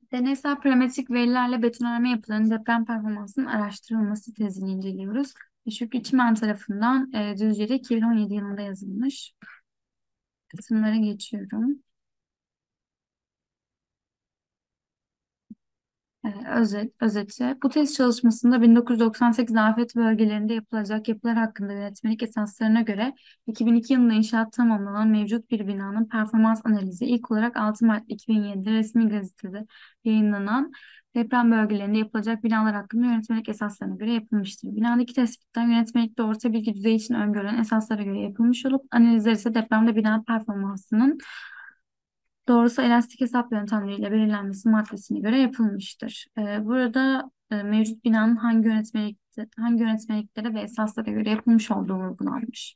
Deneysel parametrik verilerle betonarme yapılarının deprem performansının araştırılması tezini inceliyoruz. Şükrü Çimen tarafından Düzce'de 2017 yılında yazılmış. Kısımlara geçiyorum. Özeti. Bu test çalışmasında 1998 afet bölgelerinde yapılacak yapılar hakkında yönetmelik esaslarına göre 2002 yılında inşaat tamamlanan mevcut bir binanın performans analizi ilk olarak 6 Mart 2007'de resmi gazetede yayınlanan deprem bölgelerinde yapılacak binalar hakkında yönetmelik esaslarına göre yapılmıştır. Binadaki tespitler yönetmelikte orta bilgi düzeyi için öngörülen esaslara göre yapılmış olup analizler ise depremde bina performansının doğrusu elastik hesap yöntemleriyle belirlenmesi maddesine göre yapılmıştır. Burada mevcut binanın hangi yönetmeliklere ve esaslara göre yapılmış olduğu vurgulanmış.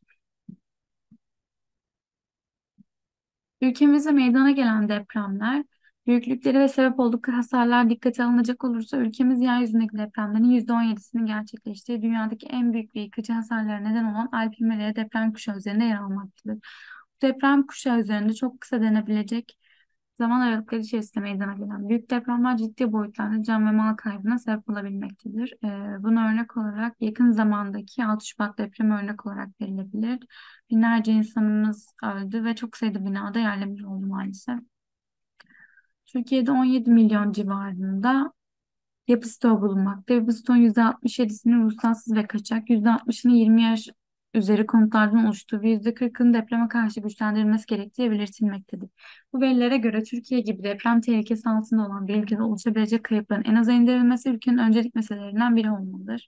Ülkemizde meydana gelen depremler, büyüklükleri ve sebep oldukları hasarlar dikkate alınacak olursa ülkemiz yeryüzündeki depremlerin %17'sinin gerçekleştiği dünyadaki en büyük ve yıkıcı hasarlara neden olan Alp Himalaya deprem kuşağı üzerinde yer almaktadır. Bu deprem kuşağı üzerinde çok kısa denebilecek zaman aralıkları içerisinde meydana gelen büyük depremler ciddi boyutlarda can ve mal kaybına sebep olabilmektedir. Buna örnek olarak yakın zamandaki 6 Şubat depremi örnek olarak verilebilir. Binlerce insanımız öldü ve çok sayıda binada yerle bir oldu maalesef. Türkiye'de 17 milyon civarında yapı stoğu bulunmakta. Yapı stoğun %67'sinin ruhsatsız ve kaçak, %60'ının 20 yaş üzeri konutlardan oluştuğu ve %40'ının depreme karşı güçlendirilmesi gerektiği belirtilmektedir. Bu verilere göre Türkiye gibi deprem tehlikesi altında olan bir ülkede oluşabilecek kayıpların en aza indirilmesi ülkenin öncelik meselelerinden biri olmalıdır.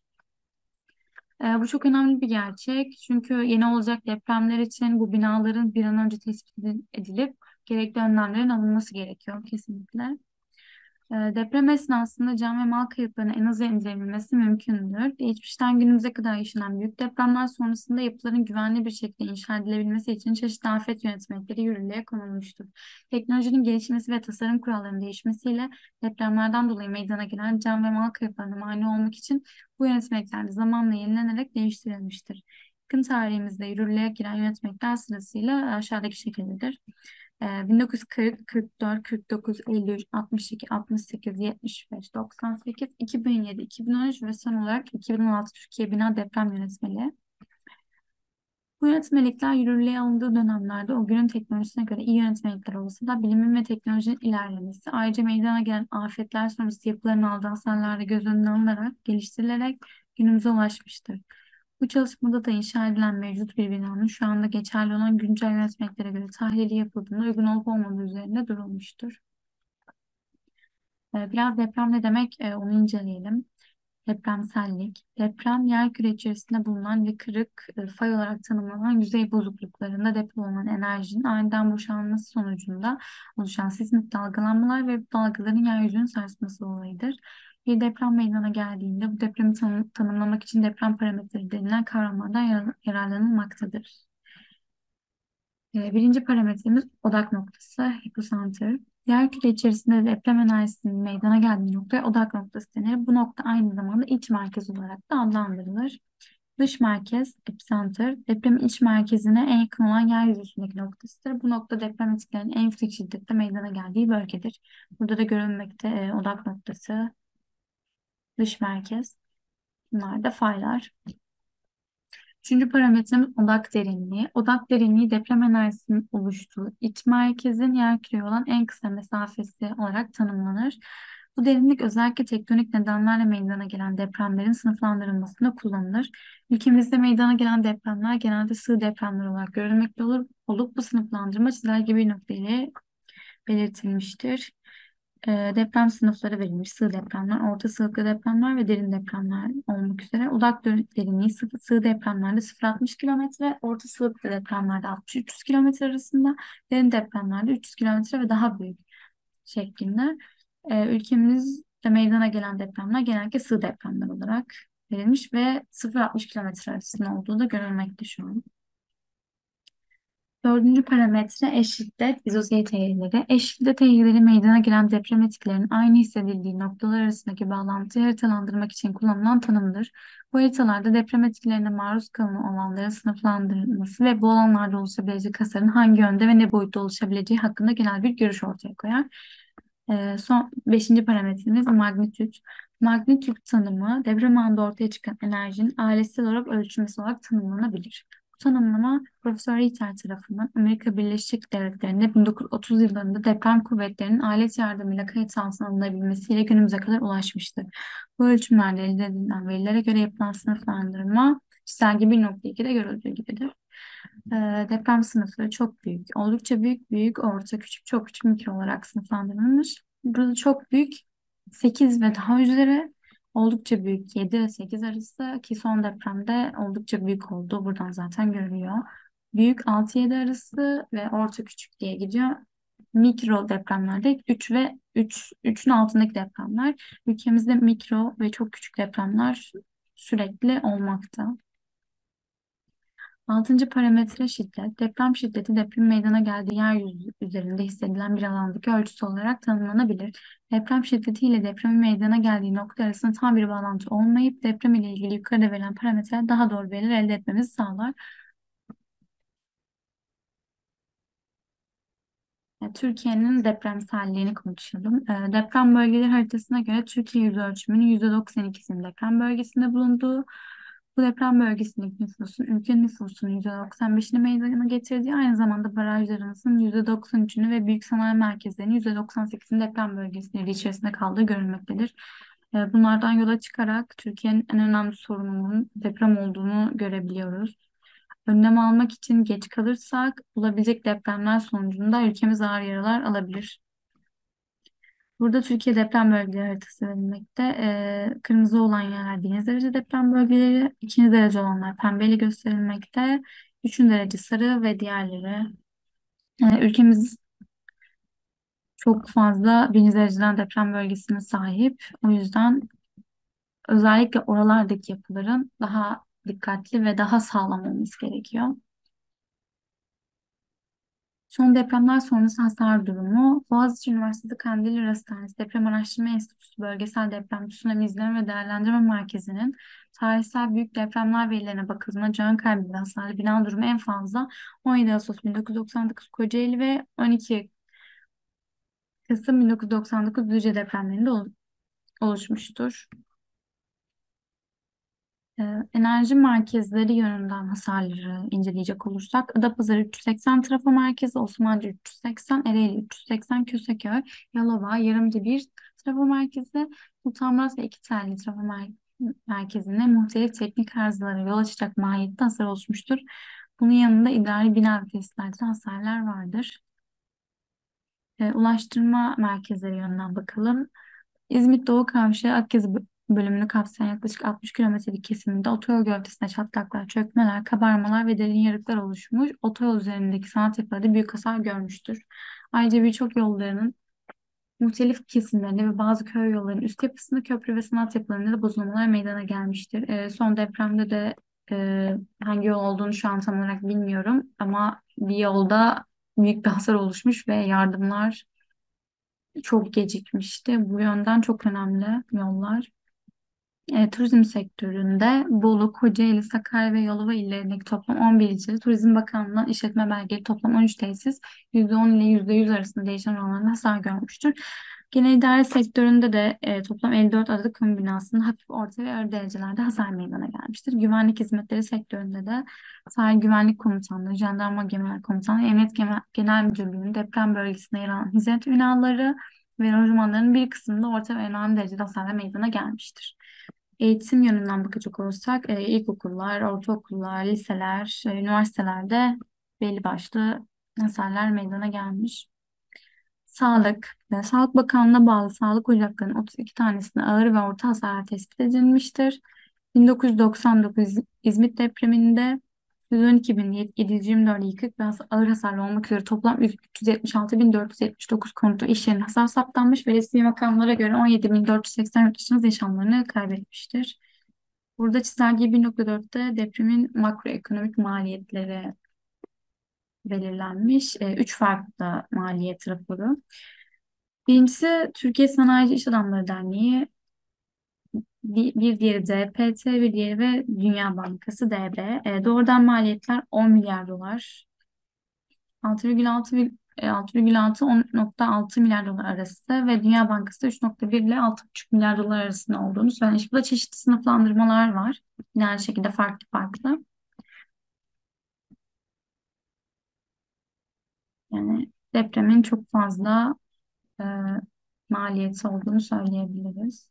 Bu çok önemli bir gerçek. Çünkü yeni olacak depremler için bu binaların bir an önce tespit edilip gerekli önlemlerin alınması gerekiyor kesinlikle. Deprem esnasında can ve mal kayıplarının en aza indirilmesi mümkündür. Geçmişten günümüze kadar yaşanan büyük depremler sonrasında yapıların güvenli bir şekilde inşa edilebilmesi için çeşitli afet yönetmelikleri yürürlüğe konulmuştur. Teknolojinin gelişmesi ve tasarım kurallarının değişmesiyle depremlerden dolayı meydana gelen can ve mal kayıplarına mani olmak için bu yönetmelikler de zamanla yenilenerek değiştirilmiştir. Yakın tarihimizde yürürlüğe giren yönetmelikler sırasıyla aşağıdaki şekildedir. 1940, 44, 49, 53, 62, 68, 75, 98, 2007, 2013 ve son olarak 2016 Türkiye Bina Deprem Yönetmeliği. Bu yönetmelikler yürürlüğe alındığı dönemlerde o günün teknolojisine göre iyi yönetmelikler olsa da bilimin ve teknolojinin ilerlemesi, ayrıca meydana gelen afetler sonrası yapıların aldığı hasarlar da göz önüne alınarak, geliştirilerek günümüze ulaşmıştır. Bu çalışmada da inşa edilen mevcut bir binanın şu anda geçerli olan güncel yönetmeliklere göre tahlili yapıldığında uygun olup olmadığı üzerinde durulmuştur. Biraz deprem ne demek onu inceleyelim. Depremsellik, deprem yerküre içerisinde bulunan ve kırık fay olarak tanımlanan yüzey bozukluklarında depolanan enerjinin aniden boşalması sonucunda oluşan sismik dalgalanmalar ve bu dalgaların yeryüzünün sarsması olayıdır. Bir deprem meydana geldiğinde bu depremi tanımlamak için deprem parametreleri denilen kavramlardan yararlanılmaktadır. Birinci parametremiz odak noktası, epicenter. Yerküre içerisinde deprem enerjisinin meydana geldiği noktaya odak noktası denir. Bu nokta aynı zamanda iç merkez olarak da adlandırılır. Dış merkez, epicenter, depremin iç merkezine en yakın olan yeryüzü üstündeki noktasıdır. Bu nokta deprem etkilerinin en yüksek şiddette meydana geldiği bölgedir. Burada da görünmekte odak noktası, dış merkez. Bunlar da faylar. Üçüncü parametremiz odak derinliği. Odak derinliği deprem enerjisinin oluştuğu iç merkezin yerküreye olan en kısa mesafesi olarak tanımlanır. Bu derinlik özellikle tektonik nedenlerle meydana gelen depremlerin sınıflandırılmasında kullanılır. Ülkemizde meydana gelen depremler genelde sığ depremler olarak görülmekte olup bu sınıflandırma çizelge bir nokta ile belirtilmiştir. Deprem sınıfları verilmiş. Sığ depremler, orta sıvıklı depremler ve derin depremler olmak üzere. Odak derinliği sığ depremlerde 0,60 kilometre, orta sıvıklı depremlerde 60-300 kilometre arasında, derin depremlerde 300 kilometre ve daha büyük şeklinde. Ülkemizde meydana gelen depremler genellikle sığ depremler olarak verilmiş ve 0,60 kilometre arasında olduğu da görülmekte şu an. Dördüncü parametre eş şiddet izosiyet eğrileri. Eş şiddet eğrileri meydana gelen deprem etkilerinin aynı hissedildiği noktalar arasındaki bağlantıyı haritalandırmak için kullanılan tanımdır. Bu haritalarda deprem etkilerine maruz kalan alanların sınıflandırılması ve bu alanlarda oluşabilecek hasarın hangi yönde ve ne boyutta oluşabileceği hakkında genel bir görüş ortaya koyar. Son beşinci parametremiz magnitüt. Magnitüt tanımı deprem anında ortaya çıkan enerjinin ailesel olarak ölçülmesi olarak tanımlanabilir. Bu tanımlama Profesör Ritter tarafından Amerika Birleşik Devletleri'nde 1930 yıllarında deprem kuvvetlerinin alet yardımıyla kayıt altına alınabilmesiyle günümüze kadar ulaşmıştır. Bu ölçümlerde elde edilen verilere göre yapılan sınıflandırma çizelge 1.2'de görüldüğü gibidir. Deprem sınıfları çok büyük, oldukça büyük, büyük, orta, küçük, çok küçük, mikro olarak sınıflandırılmış. Burada çok büyük 8 ve daha üzeri, oldukça büyük 7 ve 8 arası ki son depremde oldukça büyük oldu. Buradan zaten görülüyor. Büyük 6-7 arası ve orta küçük diye gidiyor. Mikro depremlerde 3 ve 3'ün altındaki depremler. Ülkemizde mikro ve çok küçük depremler sürekli olmakta. Altıncı parametre şiddet. Deprem şiddeti deprem meydana geldiği yeryüzü üzerinde hissedilen bir alandaki ölçüsü olarak tanımlanabilir. Deprem şiddeti ile depremin meydana geldiği nokta arasında tam bir bağlantı olmayıp deprem ile ilgili yukarıda verilen parametreler daha doğru veriler elde etmemizi sağlar. Türkiye'nin depremselliğini konuşalım. Deprem bölgeleri haritasına göre Türkiye yüz ölçümünün %92'sinin deprem bölgesinde bulunduğu, bu deprem bölgesindeki nüfusun ülke nüfusunun %95'ini meydana getirdiği, aynı zamanda barajlarımızın %93'ünü ve büyük sanayi merkezlerinin %98'ini deprem bölgeleri içerisinde kaldığı görülmektedir. Bunlardan yola çıkarak Türkiye'nin en önemli sorununun deprem olduğunu görebiliyoruz. Önlem almak için geç kalırsak olabilecek depremler sonucunda ülkemiz ağır yaralar alabilir. Burada Türkiye deprem bölgeleri haritası verilmekte. Kırmızı olan yerler birinci derece deprem bölgeleri, ikinci derece olanlar pembeyle gösterilmekte, üçüncü derece sarı ve diğerleri. Ülkemiz çok fazla birinci dereceden deprem bölgesine sahip. O yüzden özellikle oralardaki yapıların daha dikkatli ve daha sağlam olması gerekiyor. Son depremler sonrası hasar durumu. Boğaziçi Üniversitesi Kandilli Hastanesi Deprem Araştırma Enstitüsü Bölgesel Deprem Tsunami İzleme ve Değerlendirme Merkezi'nin tarihsel büyük depremler verilerine bakıldığında can kaybı ve hasarlı bina durumu en fazla 17 Ağustos 1999 Kocaeli ve 12 Kasım 1999 Düzce depremlerinde oluşmuştur. Enerji merkezleri yönünden hasarları inceleyecek olursak Adapazarı 380 trafo merkezi, Osmanlı 380, Ereğli 380, Köseköy, Yalova, Yarımcı 1 trafo merkezi, Sultanbeyli ve İkitelli trafo merkezine muhtelif teknik arızalara yol açacak mahiyette hasar oluşmuştur. Bunun yanında idari bina ve tesislerde hasarlar vardır. Ulaştırma merkezleri yönünden bakalım. İzmit Doğu Kavşağı Akyazı bölümünü kapsayan yaklaşık 60 kilometrelik kesiminde otoyol gövdesinde çatlaklar, çökmeler, kabarmalar ve derin yarıklar oluşmuş. Otoyol üzerindeki sanat yapıları büyük hasar görmüştür. Ayrıca birçok yollarının muhtelif kesimlerinde ve bazı köy yollarının üst yapısında köprü ve sanat yapılarında da bozulmalar meydana gelmiştir. Son depremde de hangi yol olduğunu şu an tam olarak bilmiyorum ama bir yolda büyük bir hasar oluşmuş ve yardımlar çok gecikmişti. Bu yönden çok önemli yollar. Turizm sektöründe Bolu, Kocaeli, Sakarya ve Yalova illerindeki toplam 11 ilçede Turizm Bakanlığı'ndan işletme belgeli toplam 13 tesis %10 ile %100 arasında değişen oranlarda hasar görmüştür. Genel idare sektöründe de toplam 54 adet kamu binasının hafif, orta ve ağır derecelerde hasar meydana gelmiştir. Güvenlik hizmetleri sektöründe de Sahil Güvenlik Komutanlığı, Jandarma Genel Komutanlığı, Emniyet Genel Müdürlüğü'nün deprem bölgesinde yer alan hizmet binaları ve lojmanların bir kısmında orta ve önemli derecede hasarla meydana gelmiştir. Eğitim yönünden bakacak olursak ilkokullar, ortaokullar, liseler, üniversitelerde belli başlı hasarlar meydana gelmiş. Sağlık. Sağlık Bakanlığı'na bağlı sağlık ocaklarının 32 tanesinde ağır ve orta hasar tespit edilmiştir. 1999 İzmit depreminde 112.724 yıkık ve ağır hasarlı olmak üzere toplam 376.479 konutlu iş yerine hasar saptanmış ve resmi makamlara göre 17.480 yurttaşımız yaşamlarını kaybetmiştir. Burada çizelge 1.4'te depremin makroekonomik maliyetleri belirlenmiş. Üç farklı maliyet raporu. Birincisi Türkiye Sanayici İş Adamları Derneği, bir diğeri DPT, bir diğeri ve Dünya Bankası DB. Doğrudan maliyetler 10 milyar dolar. 6,6 6,6-10,6 milyar dolar arası ve Dünya Bankası da 3,1 ile 6,5 milyar dolar arasında olduğunu söylemiş. Burada çeşitli sınıflandırmalar var. Yine aynı şekilde farklı farklı. Yani depremin çok fazla e, maliyeti olduğunu söyleyebiliriz.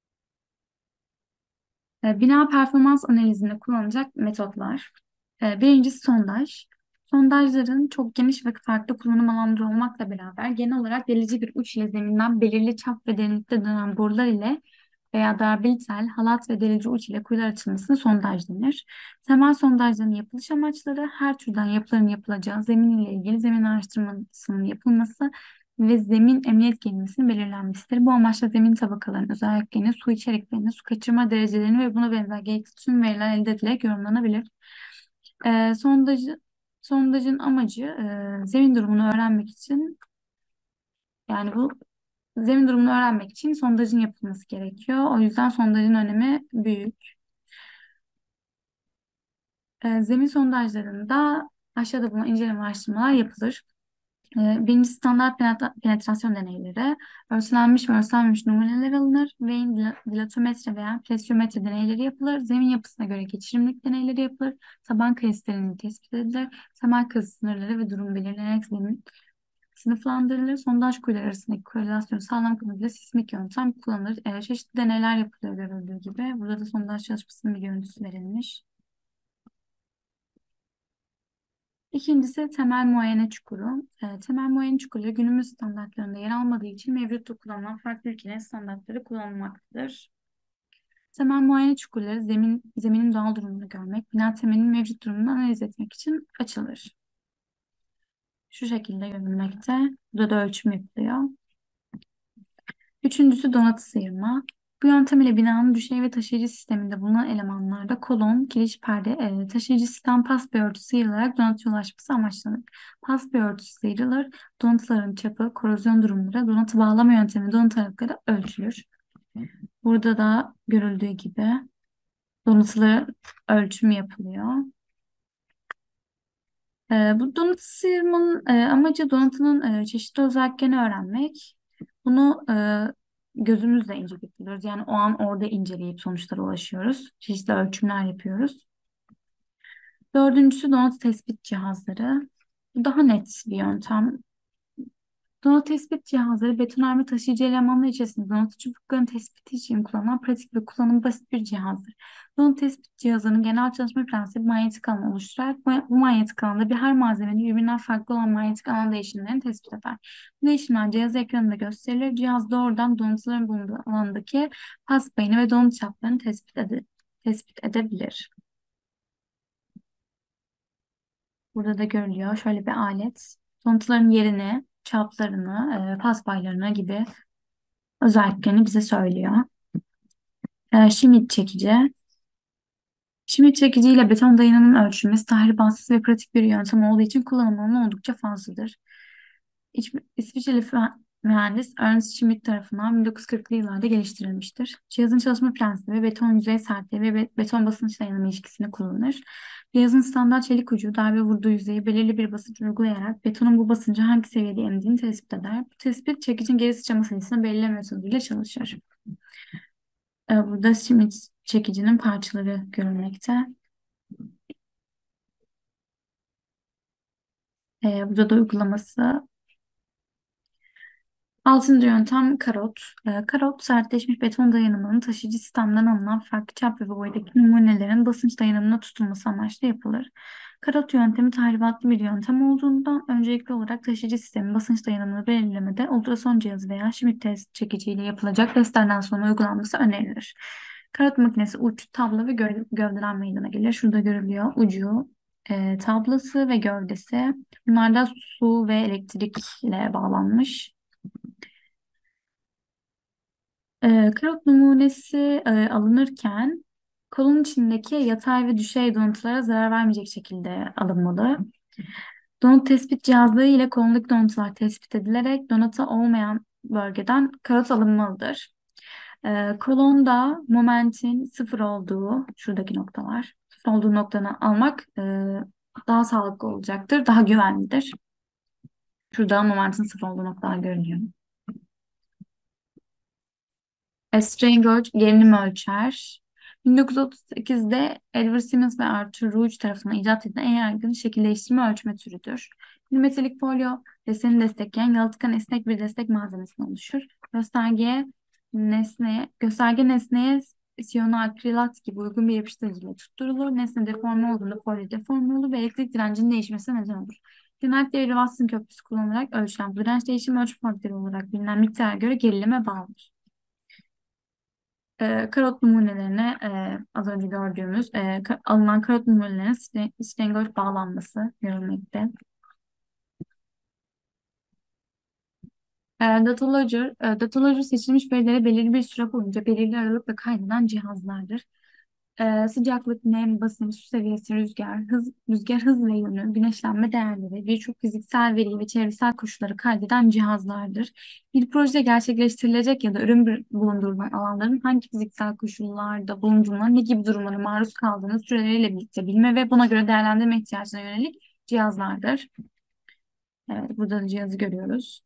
Bina performans analizinde kullanılacak metotlar. Birincisi sondaj. Sondajların çok geniş ve farklı kullanım alanları olmakla beraber genel olarak delici bir uç ile zeminden belirli çap ve derinlikte dönen borular ile veya darbeli tel, halat ve delici uç ile kuyular açılmasına sondaj denir. Temel sondajların yapılış amaçları her türden yapıların yapılacağı zemin ile ilgili zemin araştırmasının yapılması ve zemin emniyet gerilmesinin belirlenmesidir. Bu amaçla zemin tabakalarının özelliklerini, su içeriklerini, su kaçırma derecelerini ve buna benzer gerekli tüm veriler elde edilerek yorumlanabilir. Ee, sondajı, sondajın amacı zemin durumunu öğrenmek için yani bu zemin durumunu öğrenmek için sondajın yapılması gerekiyor. O yüzden sondajın önemi büyük. Zemin sondajlarında aşağıda bulunan inceleme araştırmalar yapılır. Birinci standart penetrasyon deneyleri, ölçülenmiş ve ölçülenmemiş numuneler alınır, Wien dilatometre veya presyometre deneyleri yapılır, zemin yapısına göre geçirimlilik deneyleri yapılır, taban kayısı derinliği tespit edilir, temel kayısı sınırları ve durum belirlenerek zemin sınıflandırılır, sondaj kuyuları arasındaki korelasyonu sağlamak amacıyla sismik yöntem kullanılır. Çeşitli deneyler yapılıyor görüldüğü gibi. Burada da sondaj çalışmasının bir görüntüsü verilmiş. İkincisi temel muayene çukuru. Temel muayene çukurları günümüz standartlarında yer almadığı için mevcutta kullanılan farklı ülkelerin standartları kullanılmaktadır. Temel muayene çukurları zeminin doğal durumunu görmek, bina temelinin mevcut durumunu analiz etmek için açılır. Şu şekilde görülmekte. Burada da ölçüm yapılıyor. Üçüncüsü donatı sıyırma. Bu yöntem ile binanın düşey ve taşıyıcı sisteminde bulunan elemanlarda kolon, kiriş, perde, taşıyıcı sistem pas bir örtü sıyrılarak donatıya ulaşması amaçlanır. Pas bir örtü sıyrılır, donatıların çapı, korozyon durumları, donatı bağlama yöntemi, donatı aralıkları ölçülür. Burada da görüldüğü gibi donatılı ölçümü yapılıyor. Bu donatı sıyırmanın amacı donatının çeşitli özelliklerini öğrenmek. Bunu gözümüzle inceleyebiliyoruz. Yani o an orada inceleyip sonuçlara ulaşıyoruz. Çeşitli ölçümler yapıyoruz. Dördüncüsü donatı tespit cihazları. Bu daha net bir yöntem. Donatı tespit cihazları betonarme taşıyıcı elemanlar içerisinde donatı çubuklarının tespiti için kullanılan pratik ve kullanımı basit bir cihazdır. Donatı tespit cihazının genel çalışma prensibi manyetik alan oluşturarak bu manyetik alanda bir her malzemenin birbirinden farklı olan manyetik alan değişimlerini tespit eder. Bu değişimler cihaz ekranında gösterilir. Cihaz doğrudan donatıların bulunduğu alandaki pas payını ve donatı çaplarını tespit edebilir. Burada da görülüyor. Şöyle bir alet. Donatıların yerini, çaplarını, pas paylarını gibi özelliklerini bize söylüyor. Schmidt çekici. Schmidt çekiciyle beton dayanımının ölçülmesi tahribatsız ve pratik bir yöntem olduğu için kullanım alanı oldukça fazladır. İsviçreli mühendis Ernst Schmidt tarafından 1940'lı yıllarda geliştirilmiştir. Cihazın çalışma prensibi beton yüzey sertliği ve beton basınç dayanımı ilişkisini kullanır. Cihazın standart çelik ucu darbe vurduğu yüzeye belirli bir basınç uygulayarak betonun bu basıncı hangi seviyede emdiğini tespit eder. Bu tespit çekicin geri sıçrama sayısını belirleme metoduyla çalışır. Burada Schmidt çekicinin parçaları görülmekte. Burada da uygulaması. Altıncı yöntem karot. Karot, sertleşmiş beton dayanımının taşıyıcı sistemden alınan farklı çap ve boydaki numunelerin basınç dayanımına tutulması amaçlı yapılır. Karot yöntemi tahribatlı bir yöntem olduğundan öncelikli olarak taşıyıcı sistemin basınç dayanımını belirlemede ultrason cihazı veya Schmidt test çekiciyle yapılacak testlerden sonra uygulanması önerilir. Karot makinesi uç, tablo ve gövdeden meydana gelir. Şurada görülüyor ucu, tablası ve gövdesi. Bunlar da su ve elektrik ile bağlanmış. Karot numunesi alınırken kolon içindeki yatay ve düşey donantılara zarar vermeyecek şekilde alınmalı. Donut tespit cihazları ile kolondaki donantılar tespit edilerek donatı olmayan bölgeden karot alınmalıdır. Kolonda momentin sıfır olduğu, şuradaki noktalar, sıfır olduğu noktadan almak daha sağlıklı olacaktır, daha güvenlidir. Şurada momentin sıfır olduğu noktalar görünüyor. Strange gerilimi ölçer. 1938'de Edward Simmons ve Arthur Rouge tarafından icat edilen en yaygın şekil değiştirme ölçme türüdür. Metalik folyo deseni destekleyen yalıtkan esnek bir destek malzemesinden oluşur. Gösterge nesneye siyonoakrilat gibi uygun bir yapıştırıcıyla tutturulur. Nesne deforme olduğunda folyo deforme olur ve elektrik direncinin değişmesine neden olur. Genellikle bir Watson köprüsü kullanılarak ölçülen bu direnç değişimi ölçüm faktörü olarak bilinen miktara göre gerilime bağlıdır. Karot numunelerine az önce gördüğümüz alınan karot numunelerine stengoid bağlanması görülmekte. Dataloger seçilmiş verileri belirli bir süre boyunca belirli aralıkla kaydeden cihazlardır. Sıcaklık, nem, basınç, su seviyesi, rüzgar hız ve yönü, güneşlenme değerleri, birçok fiziksel veriyi ve çevresel koşulları kaydeden cihazlardır. Bir proje gerçekleştirilecek ya da ürün bulundurulan alanların hangi fiziksel koşullarda bulunduğuna, ne gibi durumlara maruz kaldığını süreleriyle birlikte bilme ve buna göre değerlendirme ihtiyacına yönelik cihazlardır. Evet, burada da cihazı görüyoruz.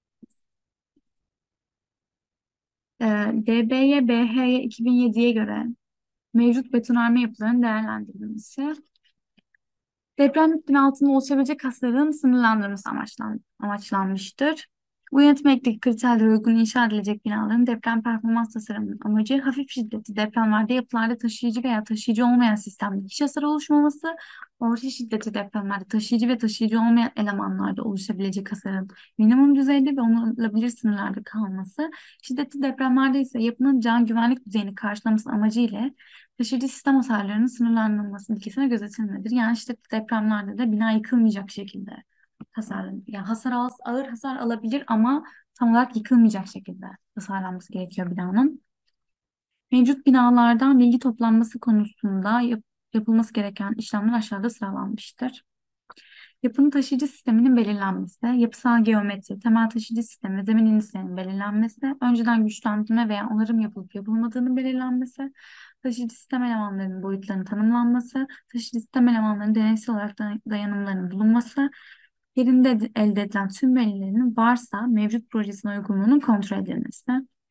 DB'ye, BH'ye 2007'ye göre mevcut betonarme yapılarının değerlendirilmesi. Deprem riskinin altında oluşabilecek hasarın sınırlandırılması amaçlanmıştır. Bu yönetmelikteki kriterlere uygun inşa edilecek binaların deprem performans tasarımının amacı hafif şiddetli depremlerde yapılarda taşıyıcı veya taşıyıcı olmayan sistemde hiç hasar oluşmaması, orta şiddetli depremlerde taşıyıcı ve taşıyıcı olmayan elemanlarda oluşabilecek hasarın minimum düzeyde ve onarılabilir sınırlarda kalması, şiddetli depremlerde ise yapının can güvenlik düzeyini karşılaması amacıyla taşıyıcı sistem hasarlarının sınırlandırılması ilkesine gözetilmedir. Yani işte depremlerde de bina yıkılmayacak şekilde tasarlanır. Yani ağır hasar alabilir ama tam olarak yıkılmayacak şekilde tasarlanması gerekiyor binanın. Mevcut binalardan bilgi toplanması konusunda yapılması gereken işlemler aşağıda sıralanmıştır. Yapının taşıyıcı sisteminin belirlenmesi, yapısal geometri, temel taşıyıcı sistemi ve zemin indislerinin belirlenmesi, önceden güçlendirme veya onarım yapılıp yapılmadığının belirlenmesi, taşıyıcı sistem elemanlarının boyutlarının tanımlanması, taşıyıcı sistem elemanlarının deneysel olarak dayanımlarının bulunması, yerinde elde edilen tüm verilerin varsa mevcut projesine uygunluğunun kontrol edilmesi.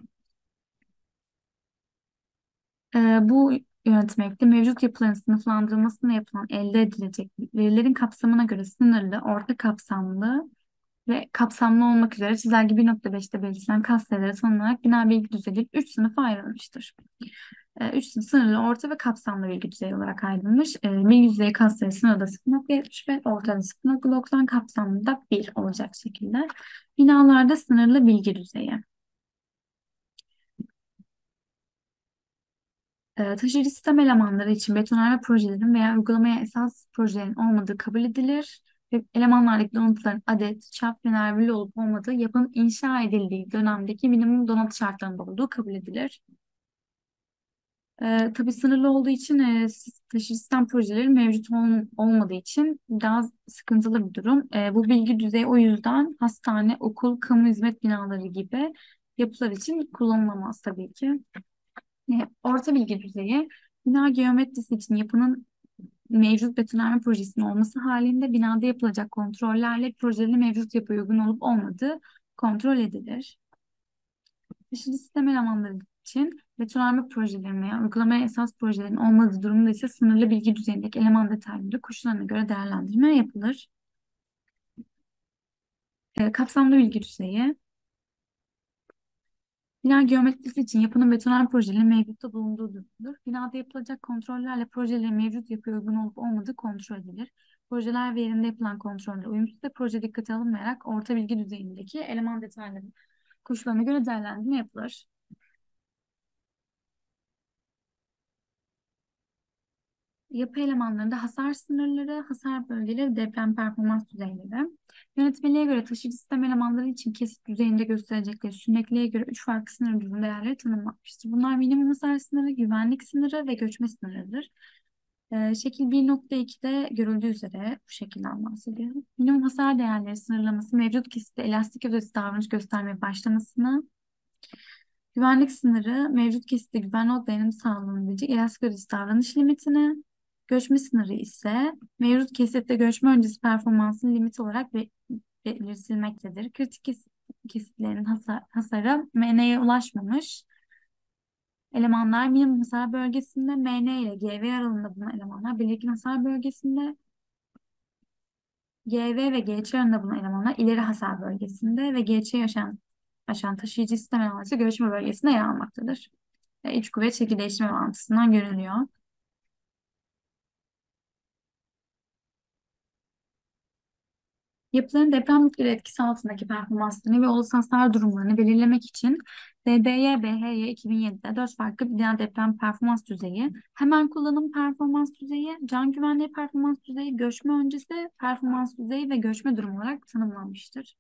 Bu yönetmekte mevcut yapıların sınıflandırılmasına yapılan elde edilecek verilerin kapsamına göre sınırlı, orta kapsamlı ve kapsamlı olmak üzere çizelge 1.5'te belirtilen katsayıları tanınarak bina bilgi düzeyi 3 sınıfa ayrılmıştır. 3 sınıf sınırlı, orta ve kapsamlı bilgi düzeyi olarak ayrılmış. Bilgi düzeyi katsayısı sınırda 0.75, ortada 0.90, kapsamlı 1 olacak şekilde. Binalarda sınırlı bilgi düzeyi. Taşıyıcı sistem elemanları için betonarme projelerin veya uygulamaya esas projelerin olmadığı kabul edilir ve elemanlardaki donantıların adet, çap ve nervli olup olmadığı yapının inşa edildiği dönemdeki minimum donatı şartlarında olduğu kabul edilir. Tabii sınırlı olduğu için taşıyıcı sistem projeleri mevcut olmadığı için daha sıkıntılı bir durum. Bu bilgi düzeyi o yüzden hastane, okul, kamu hizmet binaları gibi yapılar için kullanılamaz tabii ki. Orta bilgi düzeyi, bina geometrisi için yapının mevcut betonarme projesinin olması halinde binada yapılacak kontrollerle projenin mevcut yapıya uygun olup olmadığı kontrol edilir. Taşıyıcı sistem elemanları için betonarme projelerin veya uygulamaya esas projelerin olmadığı durumda ise sınırlı bilgi düzeyindeki eleman detayları koşullarına göre değerlendirme yapılır. Kapsamlı bilgi düzeyi, bina geometrisi için yapının betonarme projelerinin mevcutta bulunduğu durumdur. Binada yapılacak kontrollerle projelerin mevcut yapıya uygun olup olmadığı kontrol edilir. Projeler ve yerinde yapılan kontroller uyumsuz ve proje dikkate alınmayarak orta bilgi düzeyindeki eleman detayları koşullarına göre değerlendirme yapılır. Yapı elemanlarında hasar sınırları, hasar bölgeleri, deprem performans düzeyleri. Yönetmeliğe göre taşıyıcı sistem elemanları için kesit düzeyinde gösterecekleri sürekliliğe göre 3 farklı sınır durum değerleri tanımlanmıştır. Bunlar minimum hasar sınırı, güvenlik sınırı ve göçme sınırıdır. Şekil 1.2'de görüldüğü üzere bu şekilden bahsediyorum. Minimum hasar değerleri sınırlaması mevcut kesitte elastik ötesi davranış göstermeye başlamasını, güvenlik sınırı mevcut kesitte güvenli dayanım sağlanabilecek elastik ötesi davranış limitini, göçme sınırı ise mevcut kesitte göçme öncesi performansın limit olarak belirtilmektedir. Kritik kesitlerin hasarı MN'ye ulaşmamış. Elemanlar minimum hasar bölgesinde, MN ile GV aralığında bulunan elemanlar belirgin hasar bölgesinde, GV ve GC aralığında bulunan elemanlar ileri hasar bölgesinde ve GC'yi aşan taşıyıcı sistem elemanları ise görüşme bölgesinde yer almaktadır. İç kuvvet şekil değiştirme bağıntısından görülüyor. Yapıların deprem yükleri etkisi altındaki performanslarını ve olası hasar durumlarını belirlemek için DBY, BHY 2007'de 4 farklı bina deprem performans düzeyi, hemen kullanım performans düzeyi, can güvenliği performans düzeyi, göçme öncesi performans düzeyi ve göçme durumu olarak tanımlanmıştır.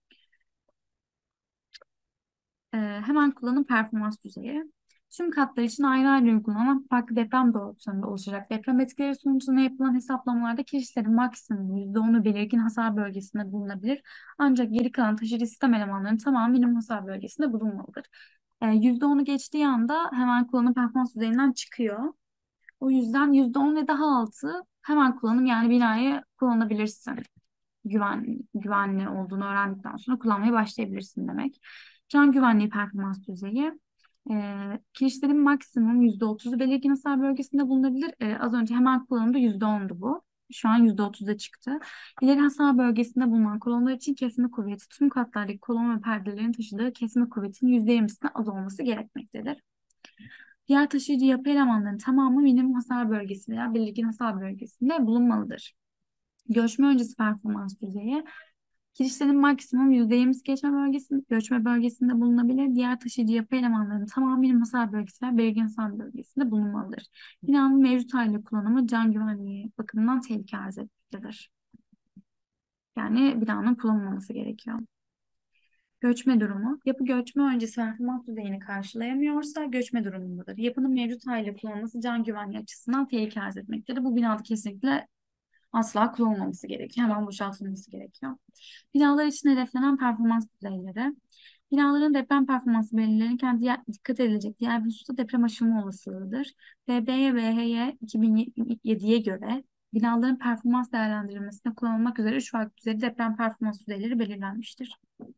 Hemen kullanım performans düzeyi. Tüm katlar için ayrı ayrı uygulanan farklı deprem doğrultularında oluşacak deprem etkileri sonucunda yapılan hesaplamalarda kirişlerin maksimum %10'u belirgin hasar bölgesinde bulunabilir. Ancak geri kalan taşıyıcı sistem elemanlarının tamamı minimum hasar bölgesinde bulunmalıdır. %10'u geçtiği anda hemen kullanım performans düzeyinden çıkıyor. O yüzden %10 ve daha altı hemen kullanım, yani binayı kullanabilirsin. Güvenli olduğunu öğrendikten sonra kullanmaya başlayabilirsin demek. Can güvenliği performans düzeyi. Kirişlerin maksimum %30'u belirgin hasar bölgesinde bulunabilir. Az önce hemen kullanımda %10'du bu. Şu an %30'a çıktı. İleri hasar bölgesinde bulunan kolonlar için kesme kuvveti tüm katlardaki kolon ve perdelerin taşıdığı kesme kuvvetinin %20'sinden az olması gerekmektedir. Diğer taşıyıcı yapı elemanlarının tamamı minimum hasar bölgesi veya belirgin hasar bölgesinde bulunmalıdır. Göçme öncesi performans düzeyi. Kirişlerin maksimum %20'si göçme bölgesinde bulunabilir. Diğer taşıyıcı yapı elemanlarının tamamı minimum hasar bölgesi ve belirgin hasar bölgesinde bulunmalıdır. Binanın mevcut haliyle kullanımı can güvenliği bakımından tehlike arz etmektedir. Yani binanın kullanılmaması gerekiyor. Göçme durumu. Yapı göçme öncesi performans düzeyini karşılayamıyorsa göçme durumundadır. Yapının mevcut haliyle kullanılması can güvenliği açısından tehlike arz etmektedir. Bu binada kesinlikle asla kullanılmaması gerekiyor. Hemen boşaltılması gerekiyor. Binalar için hedeflenen performans düzeyleri. Binaların deprem performansı belirlenirken dikkat edilecek diğer bir husus da deprem aşımı olasılığıdır. DB'ye BH'ye 2007'ye göre binaların performans değerlendirilmesinde kullanılmak üzere 3 farklı düzeyde deprem performans düzeyleri belirlenmiştir.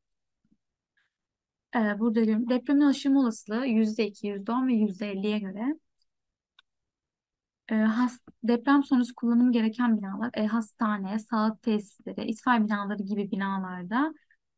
Burada depremin aşımı olasılığı %2, %10 ve %50'ye göre. Deprem sonrası kullanım gereken binalar, hastane, sağlık tesisleri, itfaiye binaları gibi binalarda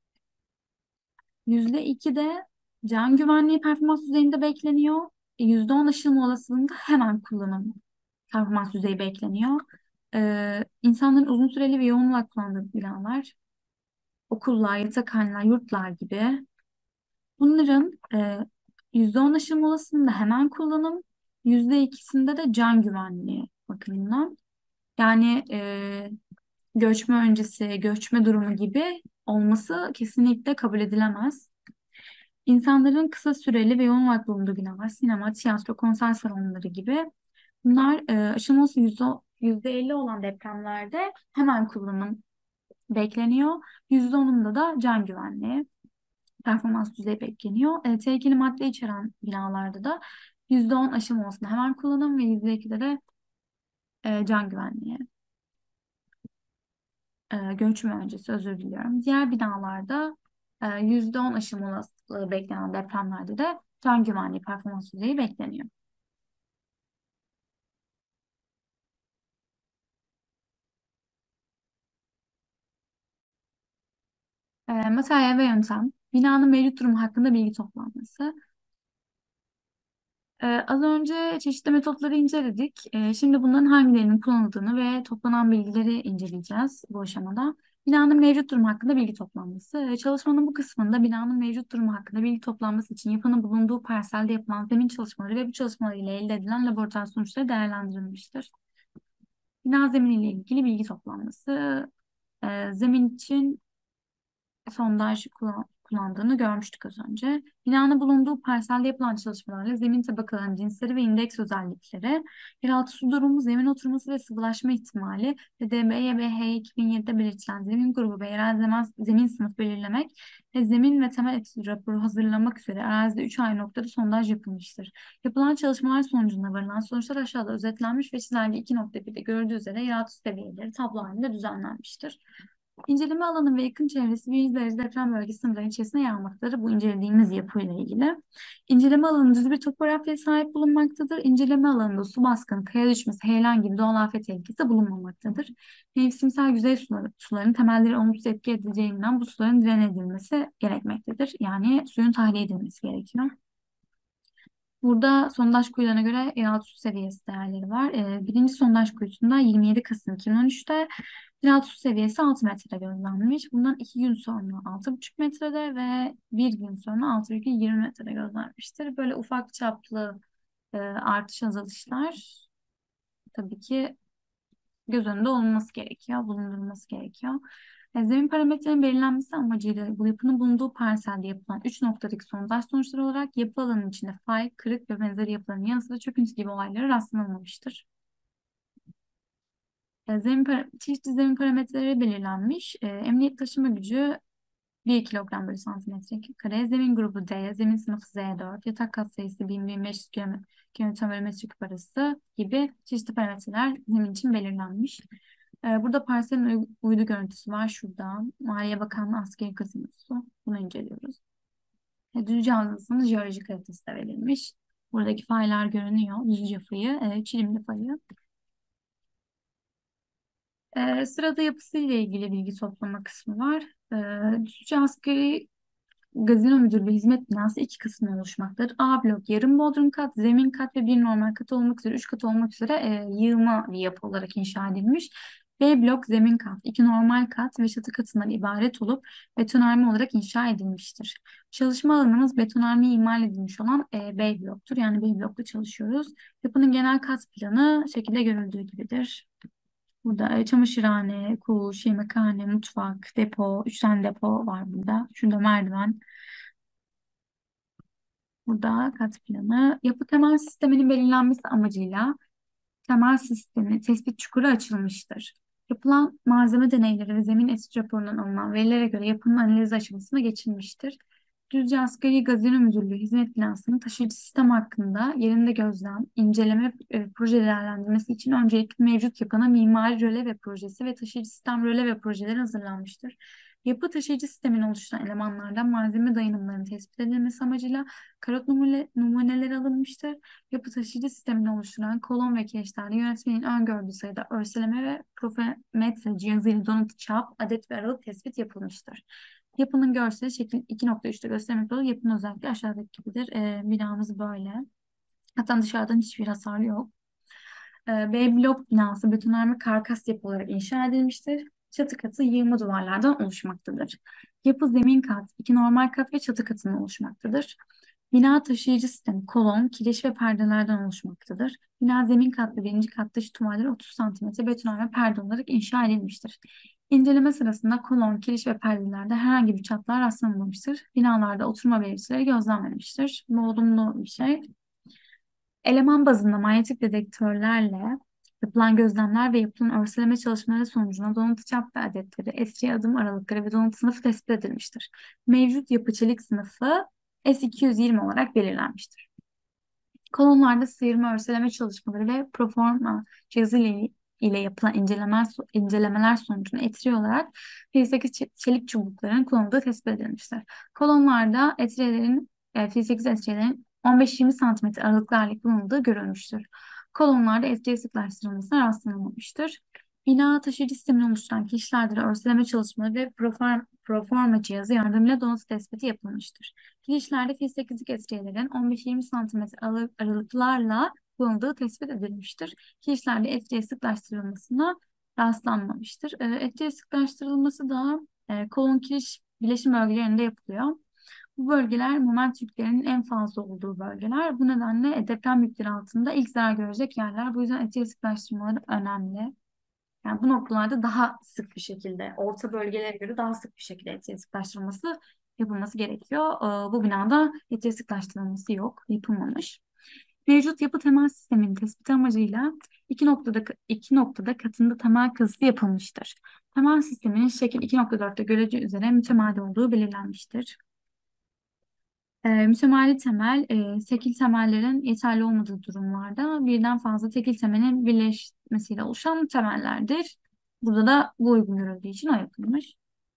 %2'de can güvenliği performans düzeyinde bekleniyor. %10 aşılma olasılığında hemen kullanım performans düzeyi bekleniyor. İnsanların uzun süreli ve yoğun olarak kullandığı binalar, okullar, yatakhaneler, yurtlar gibi. Bunların %10 aşılma olasılığında hemen kullanım, %2'sinde de can güvenliği bakımından. Yani göçme öncesi, göçme durumu gibi olması kesinlikle kabul edilemez. İnsanların kısa süreli ve yoğun olarak bulunduğu binalar, sinema, tiyatro, konser salonları gibi. Bunlar aşılması %50 olan depremlerde hemen kullanım bekleniyor. %10'unda da can güvenliği, performans düzeyi bekleniyor. Tehlikeli madde içeren binalarda da %10 aşım olsun hemen kullanım ve %2'de de can güvenliği. Göçme öncesi, özür diliyorum. Diğer binalarda %10 aşım olasılığı beklenen depremlerde de can güvenliği performans düzeyi bekleniyor. Materyal ve yöntem. Binanın mevcut durumu hakkında bilgi toplanması. Az önce çeşitli metotları inceledik. Şimdi bunların hangilerinin kullanıldığını ve toplanan bilgileri inceleyeceğiz bu aşamada. Binanın mevcut durumu hakkında bilgi toplanması. Çalışmanın bu kısmında binanın mevcut durumu hakkında bilgi toplanması için yapının bulunduğu parselde yapılan zemin çalışmaları ve bu çalışmalar ile elde edilen laboratuvar sonuçları değerlendirilmiştir. Bina zeminiyle ilgili bilgi toplanması. Zemin için sondaj kullandığını görmüştük az önce. Binanın bulunduğu parselde yapılan çalışmalarla zemin tabakalarının cinsleri ve indeks özellikleri, yeraltı su durumu, zemin oturması ve sıvılaşma ihtimali ve DBYBH 2007'de belirtilen zemin grubu ve yerel zemin sınıf belirlemek ve zemin ve temel etki raporu hazırlamak üzere arazide 3 ayrı noktada sondaj yapılmıştır. Yapılan çalışmalar sonucunda varılan sonuçlar aşağıda özetlenmiş ve çizelge 2.1'de görüldüğü üzere yeraltı seviyeleri tablo halinde düzenlenmiştir. İnceleme alanı ve yakın çevresi 100 derece deprem bölgesi sınırları içerisinde yer almaktadır. Bu incelediğimiz yapıyla ilgili. İnceleme alanı düz bir topografyaya sahip bulunmaktadır. İnceleme alanında su baskını, kaya düşmesi, heyelan gibi doğal afet tehlikesi bulunmamaktadır. Mevsimsel yüzey suların temelleri olumsuz etki edeceğinden bu suların dren edilmesi gerekmektedir. Yani suyun tahliye edilmesi gerekiyor. Burada sondaj kuyularına göre yeraltı su seviyesi değerleri var. Birinci sondaj kuyusunda 27 Kasım 2013'te yeraltı su seviyesi 6 metrede gözlenmiş. Bundan 2 gün sonra 6,5 metrede ve bir gün sonra 6,20 metrede gözlenmiştir. Böyle ufak çaplı artış azalışlar tabii ki göz önünde olması gerekiyor, bulundurulması gerekiyor. Zemin parametrelerinin belirlenmesi amacıyla bu yapının bulunduğu parselde yapılan 3 noktadaki sondaj sonuçları olarak yapı alanının içinde fay, kırık ve benzeri yapıların yanı sıra çöküntü gibi olaylara rastlanılmamıştır. Çeşitli zemin parametreleri belirlenmiş. Emniyet taşıma gücü 1 kilogram bölü santimetre kare, zemin grubu D, zemin sınıfı Z4, yatak kat sayısı 1000-1500 kilometre bölü metreküp arası gibi çeşitli parametreler zemin için belirlenmiş. Burada parselin uydu görüntüsü var şurada. Maliye Bakanlığı askeri gazinosu. Bunu inceliyoruz. Düzce Havzası'nın jeolojik haritası da verilmiş. Buradaki faylar görünüyor. Düzce fayı, Çilimli fayı. Sırada yapısıyla ilgili bilgi toplama kısmı var. Düzce Askeri Gazino Müdürlüğü Hizmet Binası iki kısımdan oluşmaktadır. A blok yarım bodrum kat, zemin kat ve bir normal kat olmak üzere, üç kat olmak üzere yığma bir yapı olarak inşa edilmiş. B blok zemin kat, iki normal kat ve çatı katından ibaret olup betonarme olarak inşa edilmiştir. Çalışma alanımız betonarme imal edilmiş olan B bloktur. Yani B blokta çalışıyoruz. Yapının genel kat planı şekilde görüldüğü gibidir. Burada çamaşırhane, kuş, yemekhane, mutfak, depo, 3 tane depo var burada. Şurada merdiven. Burada kat planı. Yapı temel sisteminin belirlenmesi amacıyla temel sistemi tespit çukuru açılmıştır. Yapılan malzeme deneyleri ve zemin etüt raporundan alınan verilere göre yapının analiz aşamasına geçilmiştir. Düzce Asgari Gazino Müdürlüğü Hizmet Binası'nın taşıyıcı sistem hakkında yerinde gözlem, inceleme ve proje değerlendirmesi için öncelikle mevcut yapının mimari röle ve projesi ve taşıyıcı sistem röle ve projeleri hazırlanmıştır. Yapı taşıyıcı sistemin oluşturan elemanlardan malzeme dayanımlarının tespit edilmesi amacıyla karot numuneleri alınmıştır. Yapı taşıyıcı sistemini oluşturan kolon ve kireçlerde yönetmenin öngördüğü sayıda örseleme ve profometre cihazıyla donatı çap, adet ve aralık tespit yapılmıştır. Yapının görseli şekil 2,3'te göstermek olur. Yapının özellikle aşağıdaki gibidir. Binamız böyle. Hatta dışarıdan hiçbir hasar yok. B blok binası betonarme karkas yapı olarak inşa edilmiştir. Çatı katı yığma duvarlardan oluşmaktadır. Yapı zemin kat, iki normal kat ve çatı katından oluşmaktadır. Bina taşıyıcı sistemi kolon, kireç ve perdelerden oluşmaktadır. Bina zemin kat ve birinci kat dış duvarları 30 santimetre betonarme perde olarak inşa edilmiştir. İnceleme sırasında kolon, kiriş ve perdelerde herhangi bir çatlak rastlanmamıştır. Binalarda oturma belirtileri gözlenmemiştir. Bu olumlu bir şey. Eleman bazında manyetik dedektörlerle yapılan gözlemler ve yapılan örseleme çalışmaları sonucunda donatı çap ve adetleri, eski adım aralıkları ve donatı sınıfı tespit edilmiştir. Mevcut yapı çelik sınıfı S220 olarak belirlenmiştir. Kolonlarda sıyırma örseleme çalışmaları ve proforma cihazı ile yapılan incelemeler sonucunda etri olarak 58 çelik çubukların kullanıldığı tespit edilmiştir. Kolonlarda etrelerin 58 etrelerin 15-20 santimetre aralıklarla kullanıldığı görülmüştür. Kolonlarda etriye sıklaştırılmasına rastlanılmamıştır. Bina taşıyıcı sistemini oluşturan kişilerde de örseleme çalışmaları ve proforma cihazı yardımıyla donatı tespiti yapılmıştır. Girişlerde T8'lik etriyelerin 15-20 santimetre aralıklarla kullanıldığı tespit edilmiştir. Girişlerde etriye sıklaştırılmasına rastlanmamıştır. Etriye sıklaştırılması da kolon kiriş bileşim bölgelerinde yapılıyor. Bu bölgeler moment yüklerinin en fazla olduğu bölgeler. Bu nedenle deprem yükleri altında ilk zarar görecek yerler. Bu yüzden etriye sıklaştırmaları önemli. Yani bu noktalarda daha sık bir şekilde, orta bölgelere göre daha sık bir şekilde etriye sıklaştırılması yapılması gerekiyor. Bu binada etriye sıklaştırılması yok, yapılmamış. Mevcut yapı temel sisteminin tespiti amacıyla iki noktada katında temel kazısı yapılmıştır. Temel sisteminin şekil 2,4'te görece üzere mütemadi olduğu belirlenmiştir. Mütemadi temel, tekil temellerin yeterli olmadığı durumlarda birden fazla tekil temelin birleşmesiyle oluşan temellerdir. Burada da bu uygun görüldüğü için o yapılmış.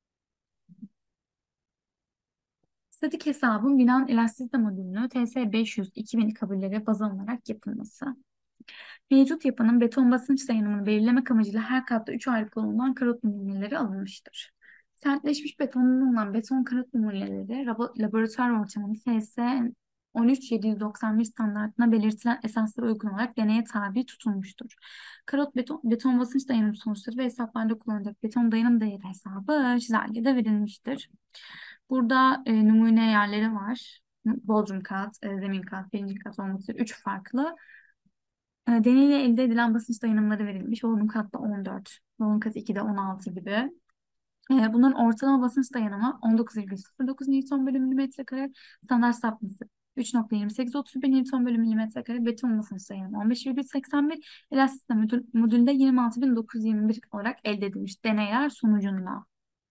Statik hesabın binanın elastisite modülünü TS500-2000 kabulleri baz alınarak yapılması. Mevcut yapının beton basınç dayanımını belirlemek amacıyla her katta 3 ayrı kolondan karot numuneleri alınmıştır. Sertleşmiş betonun bulunan beton karot numuneleri laboratuvar ortamında TS 13791 standartına belirtilen esaslara uygun olarak deneye tabi tutulmuştur. Karot beton basınç dayanım sonuçları ve hesaplarda kullanılacak beton dayanım değeri hesabı çizelgede verilmiştir. Burada numune yerleri var. Bodrum kat, zemin kat, birinci kat olmak üzere 3 farklı. Deneyle elde edilen basınç dayanımları verilmiş. Bodrum katta 14, Bodrum kat 2'de 16 gibi. Bunların ortalama basınç dayanımı 19,09 Newton bölü milimetre kare, standart sapması 3,2831 Newton bölü milimetre kare, beton basınç dayanımı 15,81, elastisite modülde 26.921 olarak elde edilmiş deneyler sonucunda.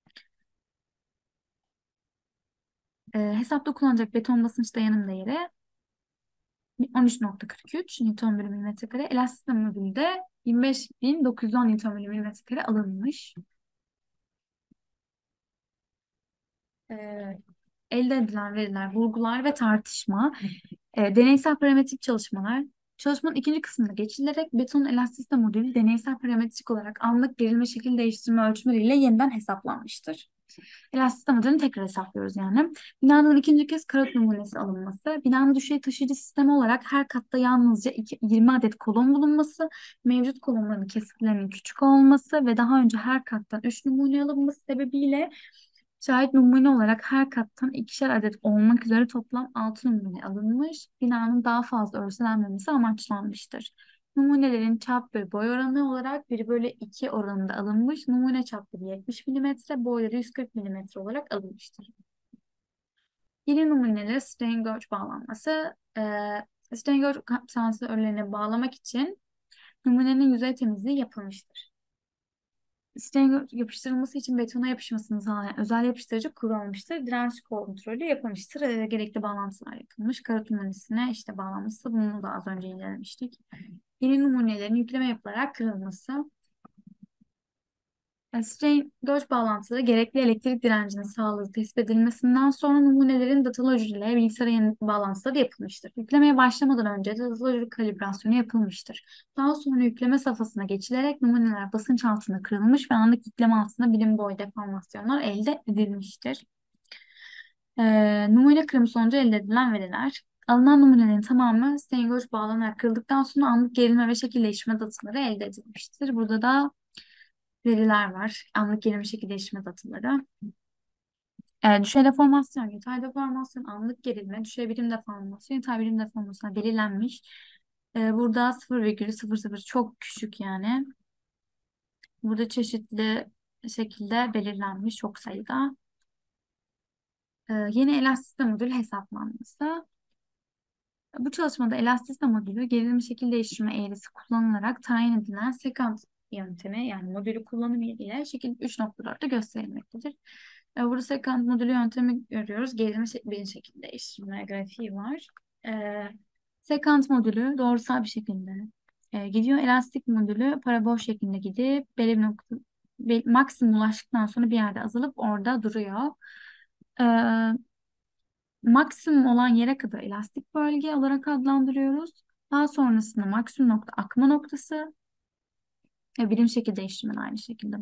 Hesapta kullanılacak beton basınç dayanım değeri 13,43 Newton bölü milimetre kare. Elastisite modülde 25.910 Newton bölü milimetre kare alınmış. Ee, Elde edilen veriler, bulgular ve tartışma. Deneysel parametrik çalışmalar. Çalışmanın ikinci kısmına geçilerek beton elastisite modülü deneysel parametrik olarak anlık gerilme şekil değiştirme ölçümleriyle yeniden hesaplanmıştır. Elastisite modelini tekrar hesaplıyoruz yani. Binanın ikinci kez karot numunesi alınması. Binanın düşey taşıyıcı sistemi olarak her katta yalnızca 20 adet kolon bulunması, mevcut kolonların kesitlerinin küçük olması ve daha önce her kattan 3 numune alınması sebebiyle şahit numune olarak her kattan ikişer adet olmak üzere toplam 6 numune alınmış. Binanın daha fazla örselenmemesi amaçlanmıştır. Numunelerin çap ve boy oranı olarak 1/2 oranında alınmış. Numune çapları 70 milimetre, boyları 140 milimetre olarak alınmıştır. Yeni numunelere strain gauge bağlanması. Strain gauge kapsamlı örülerine bağlamak için numunenin yüzey temizliği yapılmıştır. Strain yapıştırılması için betona yapışmasını sağlayan özel yapıştırıcı kullanılmıştır. Direnç kontrolü yapılmıştır. Gerekli bağlantılar yapılmış. Karot numunesine işte bağlanması. Bunu da az önce incelemiştik. Yeni numunelerin yükleme yapılarak kırılması. Strain gauge bağlantıları gerekli elektrik direncinin sağlığı tespit edilmesinden sonra numunelerin datalı hücrelere bilgisayara bağlantıları yapılmıştır. Yüklemeye başlamadan önce datalı hücre kalibrasyonu yapılmıştır. Daha sonra yükleme safhasına geçilerek numuneler basınç altında kırılmış ve anlık yükleme altında birim boy deformasyonlar elde edilmiştir. Numune kırımı sonucu elde edilen veriler. Alınan numunelerin tamamı strain gauge bağlanarak kırıldıktan sonra anlık gerilme ve şekil değişme dataları elde edilmiştir. Burada da veriler var. Anlık gerilme şekil değişme dataları. Düşey deformasyon, yatay deformasyon, anlık gerilme, düşey birim deformasyon, yatay birim deformasyon belirlenmiş. Burada 0,00 çok küçük yani. Burada çeşitli şekilde belirlenmiş çok sayıda. Yeni elastisite modülü hesaplanması. Bu çalışmada elastisite modülü gerilim şekil değiştirme eğrisi kullanılarak tayin edilen sekans yöntemi yani modülü kullanım yeriyle şekil 3,4'te gösterilmektedir. Burada sekant modülü yöntemi görüyoruz. Gerilimi bir şekilde değiştirme grafiği var. Sekant modülü doğrusal bir şekilde gidiyor. Elastik modülü parabol şeklinde gidip belirli bir nokta maksimum ulaştıktan sonra bir yerde azalıp orada duruyor. E, Maksimum olan yere kadar elastik bölge olarak adlandırıyoruz. Daha sonrasında maksimum nokta akma noktası birim şekil değiştirme aynı şekilde.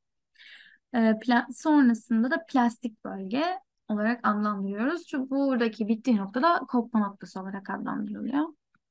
Sonrasında da plastik bölge olarak adlandırıyoruz. Çünkü buradaki bittiği noktada kopma noktası olarak adlandırılıyor.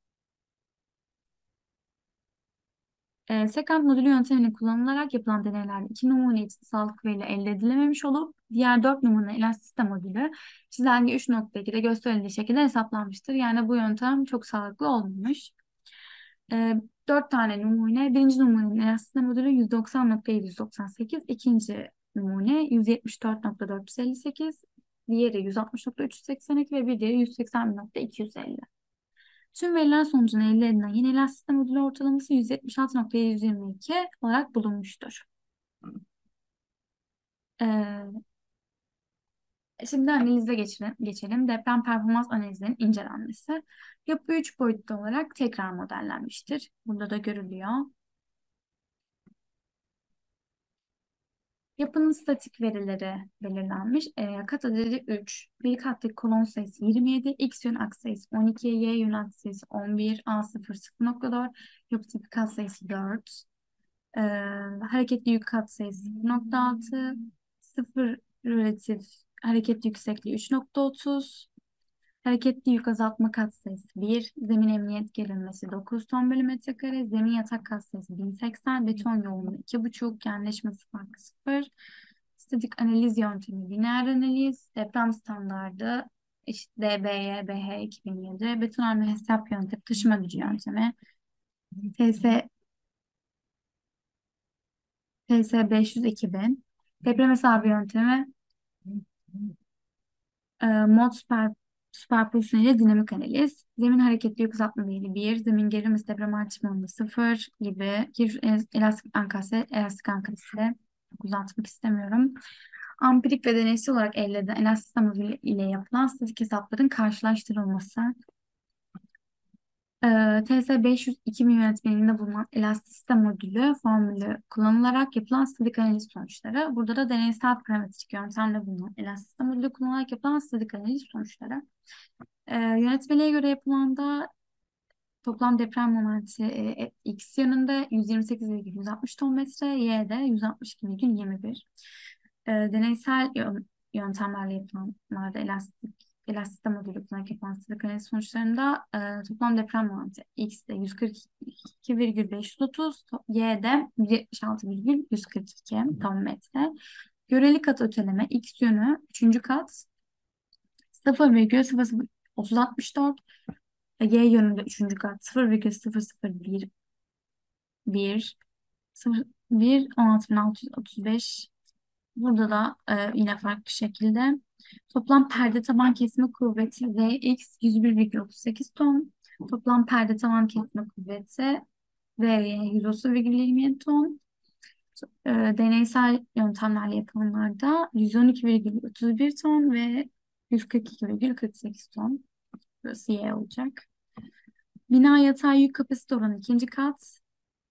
Sekant modülü yöntemini kullanılarak yapılan deneylerde 2 numune için sağlıklı veriyle elde edilememiş olup diğer 4 numune elastisite modülü çizelge 3,2'de gösterildiği şekilde hesaplanmıştır. Yani bu yöntem çok sağlıklı olmamış. 4 tane numune, birinci numunenin elastisite modülü 190,798, ikinci numune 174,458, diğeri 160,382 ve bir diğeri 181,250. Tüm veriler sonucunda elde edilen yeni elastisite modülü ortalaması 176,722 olarak bulunmuştur. Ee, Şimdi analize geçelim. Deprem performans analizlerinin incelenmesi. Yapı 3 boyutlu olarak tekrar modellenmiştir. Burada da görülüyor. Yapının statik verileri belirlenmiş. Kat adedi 3. Bir kattaki kolon sayısı 27. X yön aks sayısı 12. Y yön aks sayısı 11. A0 0.4. Yapı tipi kat sayısı 4. Ee, Hareketli yük kat sayısı 0.6. Sıfır relatif hareketli yüksekliği 3.30. Hareketli yük azaltma katsayısı 1, zemin emniyet gerilmesi 9 ton bölü metrekare, zemin yatak katsayısı 1080, beton yoğunluğu 2,5, genleşmesi farkı 0, statik analiz yöntemi lineer analiz, deprem standardı işte DBY, BH 2007, betonarme hesap yöntemi, taşıma gücü yöntemi, TS, TS 500 2000, deprem hesabı yöntemi, mod süperpozisyon ile dinamik analiz, zemin hareketli yük uzatma değeri 1, zemin gerilimesi deprem artışmanı 0 gibi elastik ankası, elastik ankası uzatmak istemiyorum. Ampirik ve deneysel olarak elde edilen elastik modülü ile yapılan statik hesapların karşılaştırılması. TS 500 2000 yönetmeliğinde bulunan elastisite modülü formülü kullanılarak yapılan statik analiz sonuçları. Burada da deneysel parametrik yöntemle bulunan elastisite modülü kullanılarak yapılan statik analiz sonuçları. Yönetmeliğe göre yapılan da toplam deprem momenti X yönünde 128,160 ton metre, Y'de 162,21. Deneysel yöntemlerle yapılanlarda elastik modülü kullanarak yapılan statik analiz sonuçlarında toplam deprem momenti X'de 142,530, Y'de 176,142 ton metre. Göreli kat öteleme X yönü 3. kat 0,003064, Y yönünde 3. kat 0,0011 0,1 16.635. Burada da yine farklı şekilde toplam perde taban kesme kuvveti Vx 101,38 ton. Toplam perde taban kesme kuvveti Vy 130,27 ton. Deneysel yöntemlerle yapılanlarda 112,31 ton ve 142,48 ton. Burası Y olacak. Bina yatay yük kapasite oranı 2. kat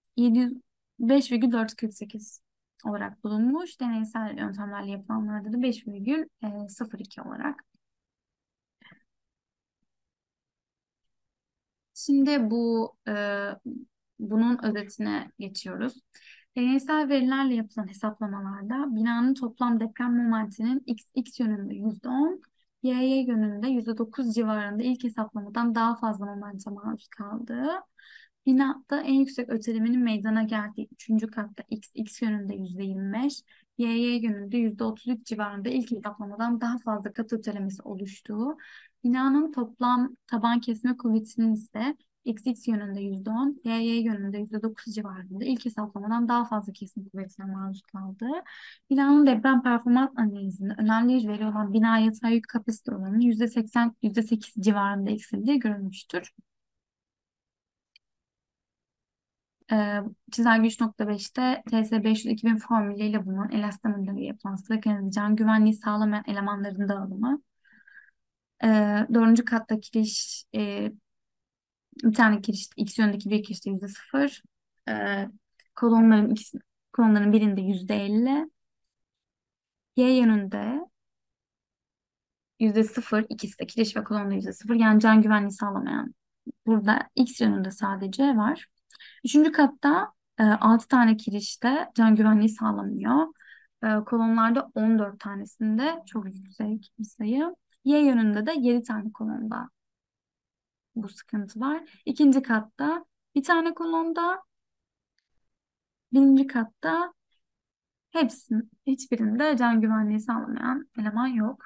705,448 olarak bulunmuş. Deneysel yöntemlerle yapılanlarda da 5,02 olarak. Şimdi bunun özetine geçiyoruz. Deneysel verilerle yapılan hesaplamalarda binanın toplam deprem momentinin x yönünde %10, y yönünde %9 civarında ilk hesaplamadan daha fazla momente maruz kaldığı, binada en yüksek ötelemenin meydana geldiği 3. katta x yönünde %25, y yönünde %33 civarında ilk hesaplamadan daha fazla kat ötelemesi oluştuğu, binanın toplam taban kesme kuvvetinin ise XX yönünde %10, YY yönünde %9 civarında ilk hesaplamadan daha fazla kesim kuvvetine maruz kaldığı, binanın deprem performans analizinde önemli bir veri olan bina yatay yük kapasite oranının %80, %8 civarında eksildiği görülmüştür. Çizelge 3.5'te TS 500 2000 formülüyle bulunan elastomerleri yapılan sıvı kanalı can güvenliği sağlamayan elemanların dağılımı. 4. katta kiriş bir tane kirişte X yönündeki bir kirişte %0. Ee, kolonların birinde %50. Y yönünde %0. İkisi de kiriş ve kolonda %0. Yani can güvenliği sağlamayan. Burada X yönünde sadece var. 3. katta 6 tane kirişte can güvenliği sağlamıyor. Kolonlarda 14 tanesinde çok yüksek bir sayı. Y yönünde de 7 tane kolonda bu sıkıntı var. 2. katta bir tane kolonda, 1. katta hiçbirinde can güvenliği sağlamayan eleman yok.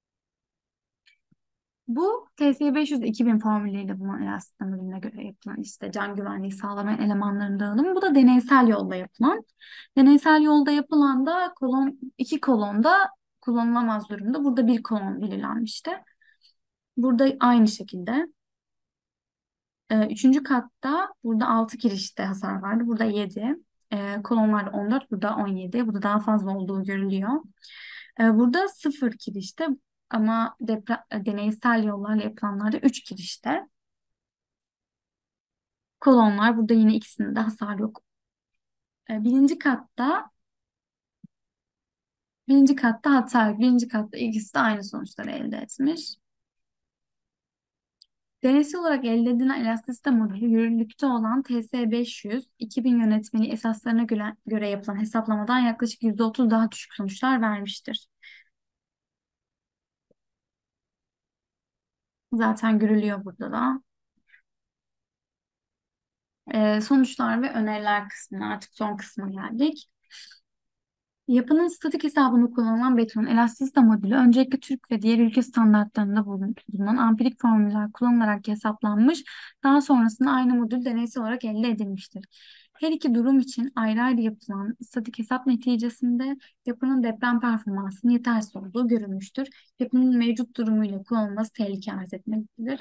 Bu TS 500 2000 formülüyle bulunan elastik modeline göre yapılan işte can güvenliği sağlamayan elemanların dağılımı. Bu da deneysel yolda yapılan. Deneysel yolda yapılan da iki kolonda kullanılamaz durumda. Burada bir kolon belirlenmişti. Burada aynı şekilde. 3. katta burada 6 kirişte hasar vardı. Burada 7. Kolonlarda 14. Burada 17. Burada daha fazla olduğu görülüyor. Burada 0 kirişte ama deneysel yollarla yapılanlarda 3 kirişte. Kolonlar burada yine ikisinde de hasar yok. 1. katta Birinci katta hata yok. Birinci katta ikisi de aynı sonuçları elde etmiş. Deneysel olarak elde edilen elastisite modeli yürürlükte olan TS500 2000 yönetmeliği esaslarına göre yapılan hesaplamadan yaklaşık %30 daha düşük sonuçlar vermiştir. Zaten görülüyor burada da. Sonuçlar ve öneriler kısmına artık son kısma geldik. Yapının statik hesabında kullanılan betonun elastisite modülü öncelikle Türk ve diğer ülke standartlarında bulunan ampirik formüller kullanılarak hesaplanmış, daha sonrasında aynı modül deneysel olarak elde edilmiştir. Her iki durum için ayrı ayrı yapılan statik hesap neticesinde yapının deprem performansının yetersiz olduğu görülmüştür. Yapının mevcut durumuyla kullanılması tehlike arz etmektedir.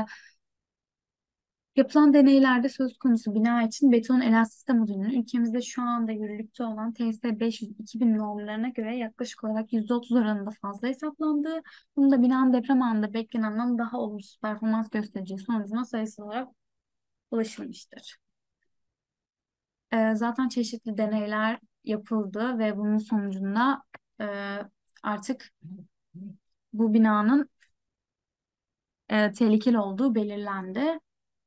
Yapılan deneylerde söz konusu bina için beton elastisite modülünün ülkemizde şu anda yürürlükte olan TS 500-2000 normlarına göre yaklaşık olarak %30 oranında fazla hesaplandığı, bunun da binanın deprem anında beklenenden daha olumsuz performans göstereceği sonucuna sayısal olarak ulaşılmıştır. Zaten çeşitli deneyler yapıldı ve bunun sonucunda e, artık bu binanın tehlikeli olduğu belirlendi.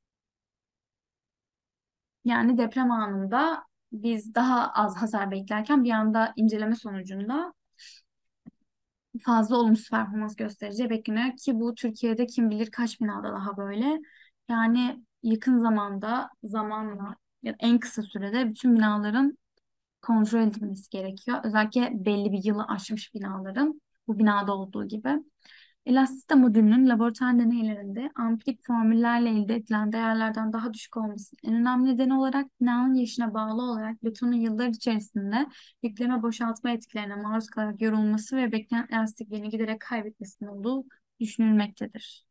Yani deprem anında biz daha az hasar beklerken bir anda inceleme sonucunda fazla olumsuz performans göstereceği bekleniyor ki bu Türkiye'de kim bilir kaç binada daha böyle. Yani yakın zamanda zamanla ya da en kısa sürede bütün binaların kontrol edilmesi gerekiyor. Özellikle belli bir yılı aşmış binaların bu binada olduğu gibi. Elastisite modülünün laboratuvar deneylerinde ampirik formüllerle elde edilen değerlerden daha düşük olmasının en önemli nedeni olarak binanın yaşına bağlı olarak betonun yıllar içerisinde yükleme boşaltma etkilerine maruz kalarak yorulması ve beklenen elastikliğini giderek kaybetmesinin olduğu düşünülmektedir.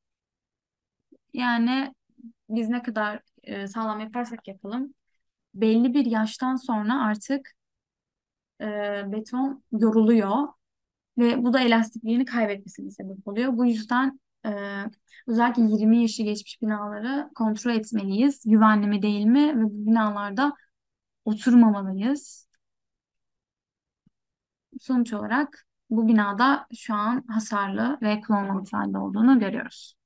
Yani biz ne kadar sağlam yaparsak yapalım belli bir yaştan sonra artık beton yoruluyor ve bu da elastikliğini kaybetmesine sebep oluyor. Bu yüzden özellikle 20 yaşı geçmiş binaları kontrol etmeliyiz. Güvenli mi değil mi ve bu binalarda oturmamalıyız. Sonuç olarak bu binada şu an hasarlı ve kullanılmamış halde olduğunu görüyoruz.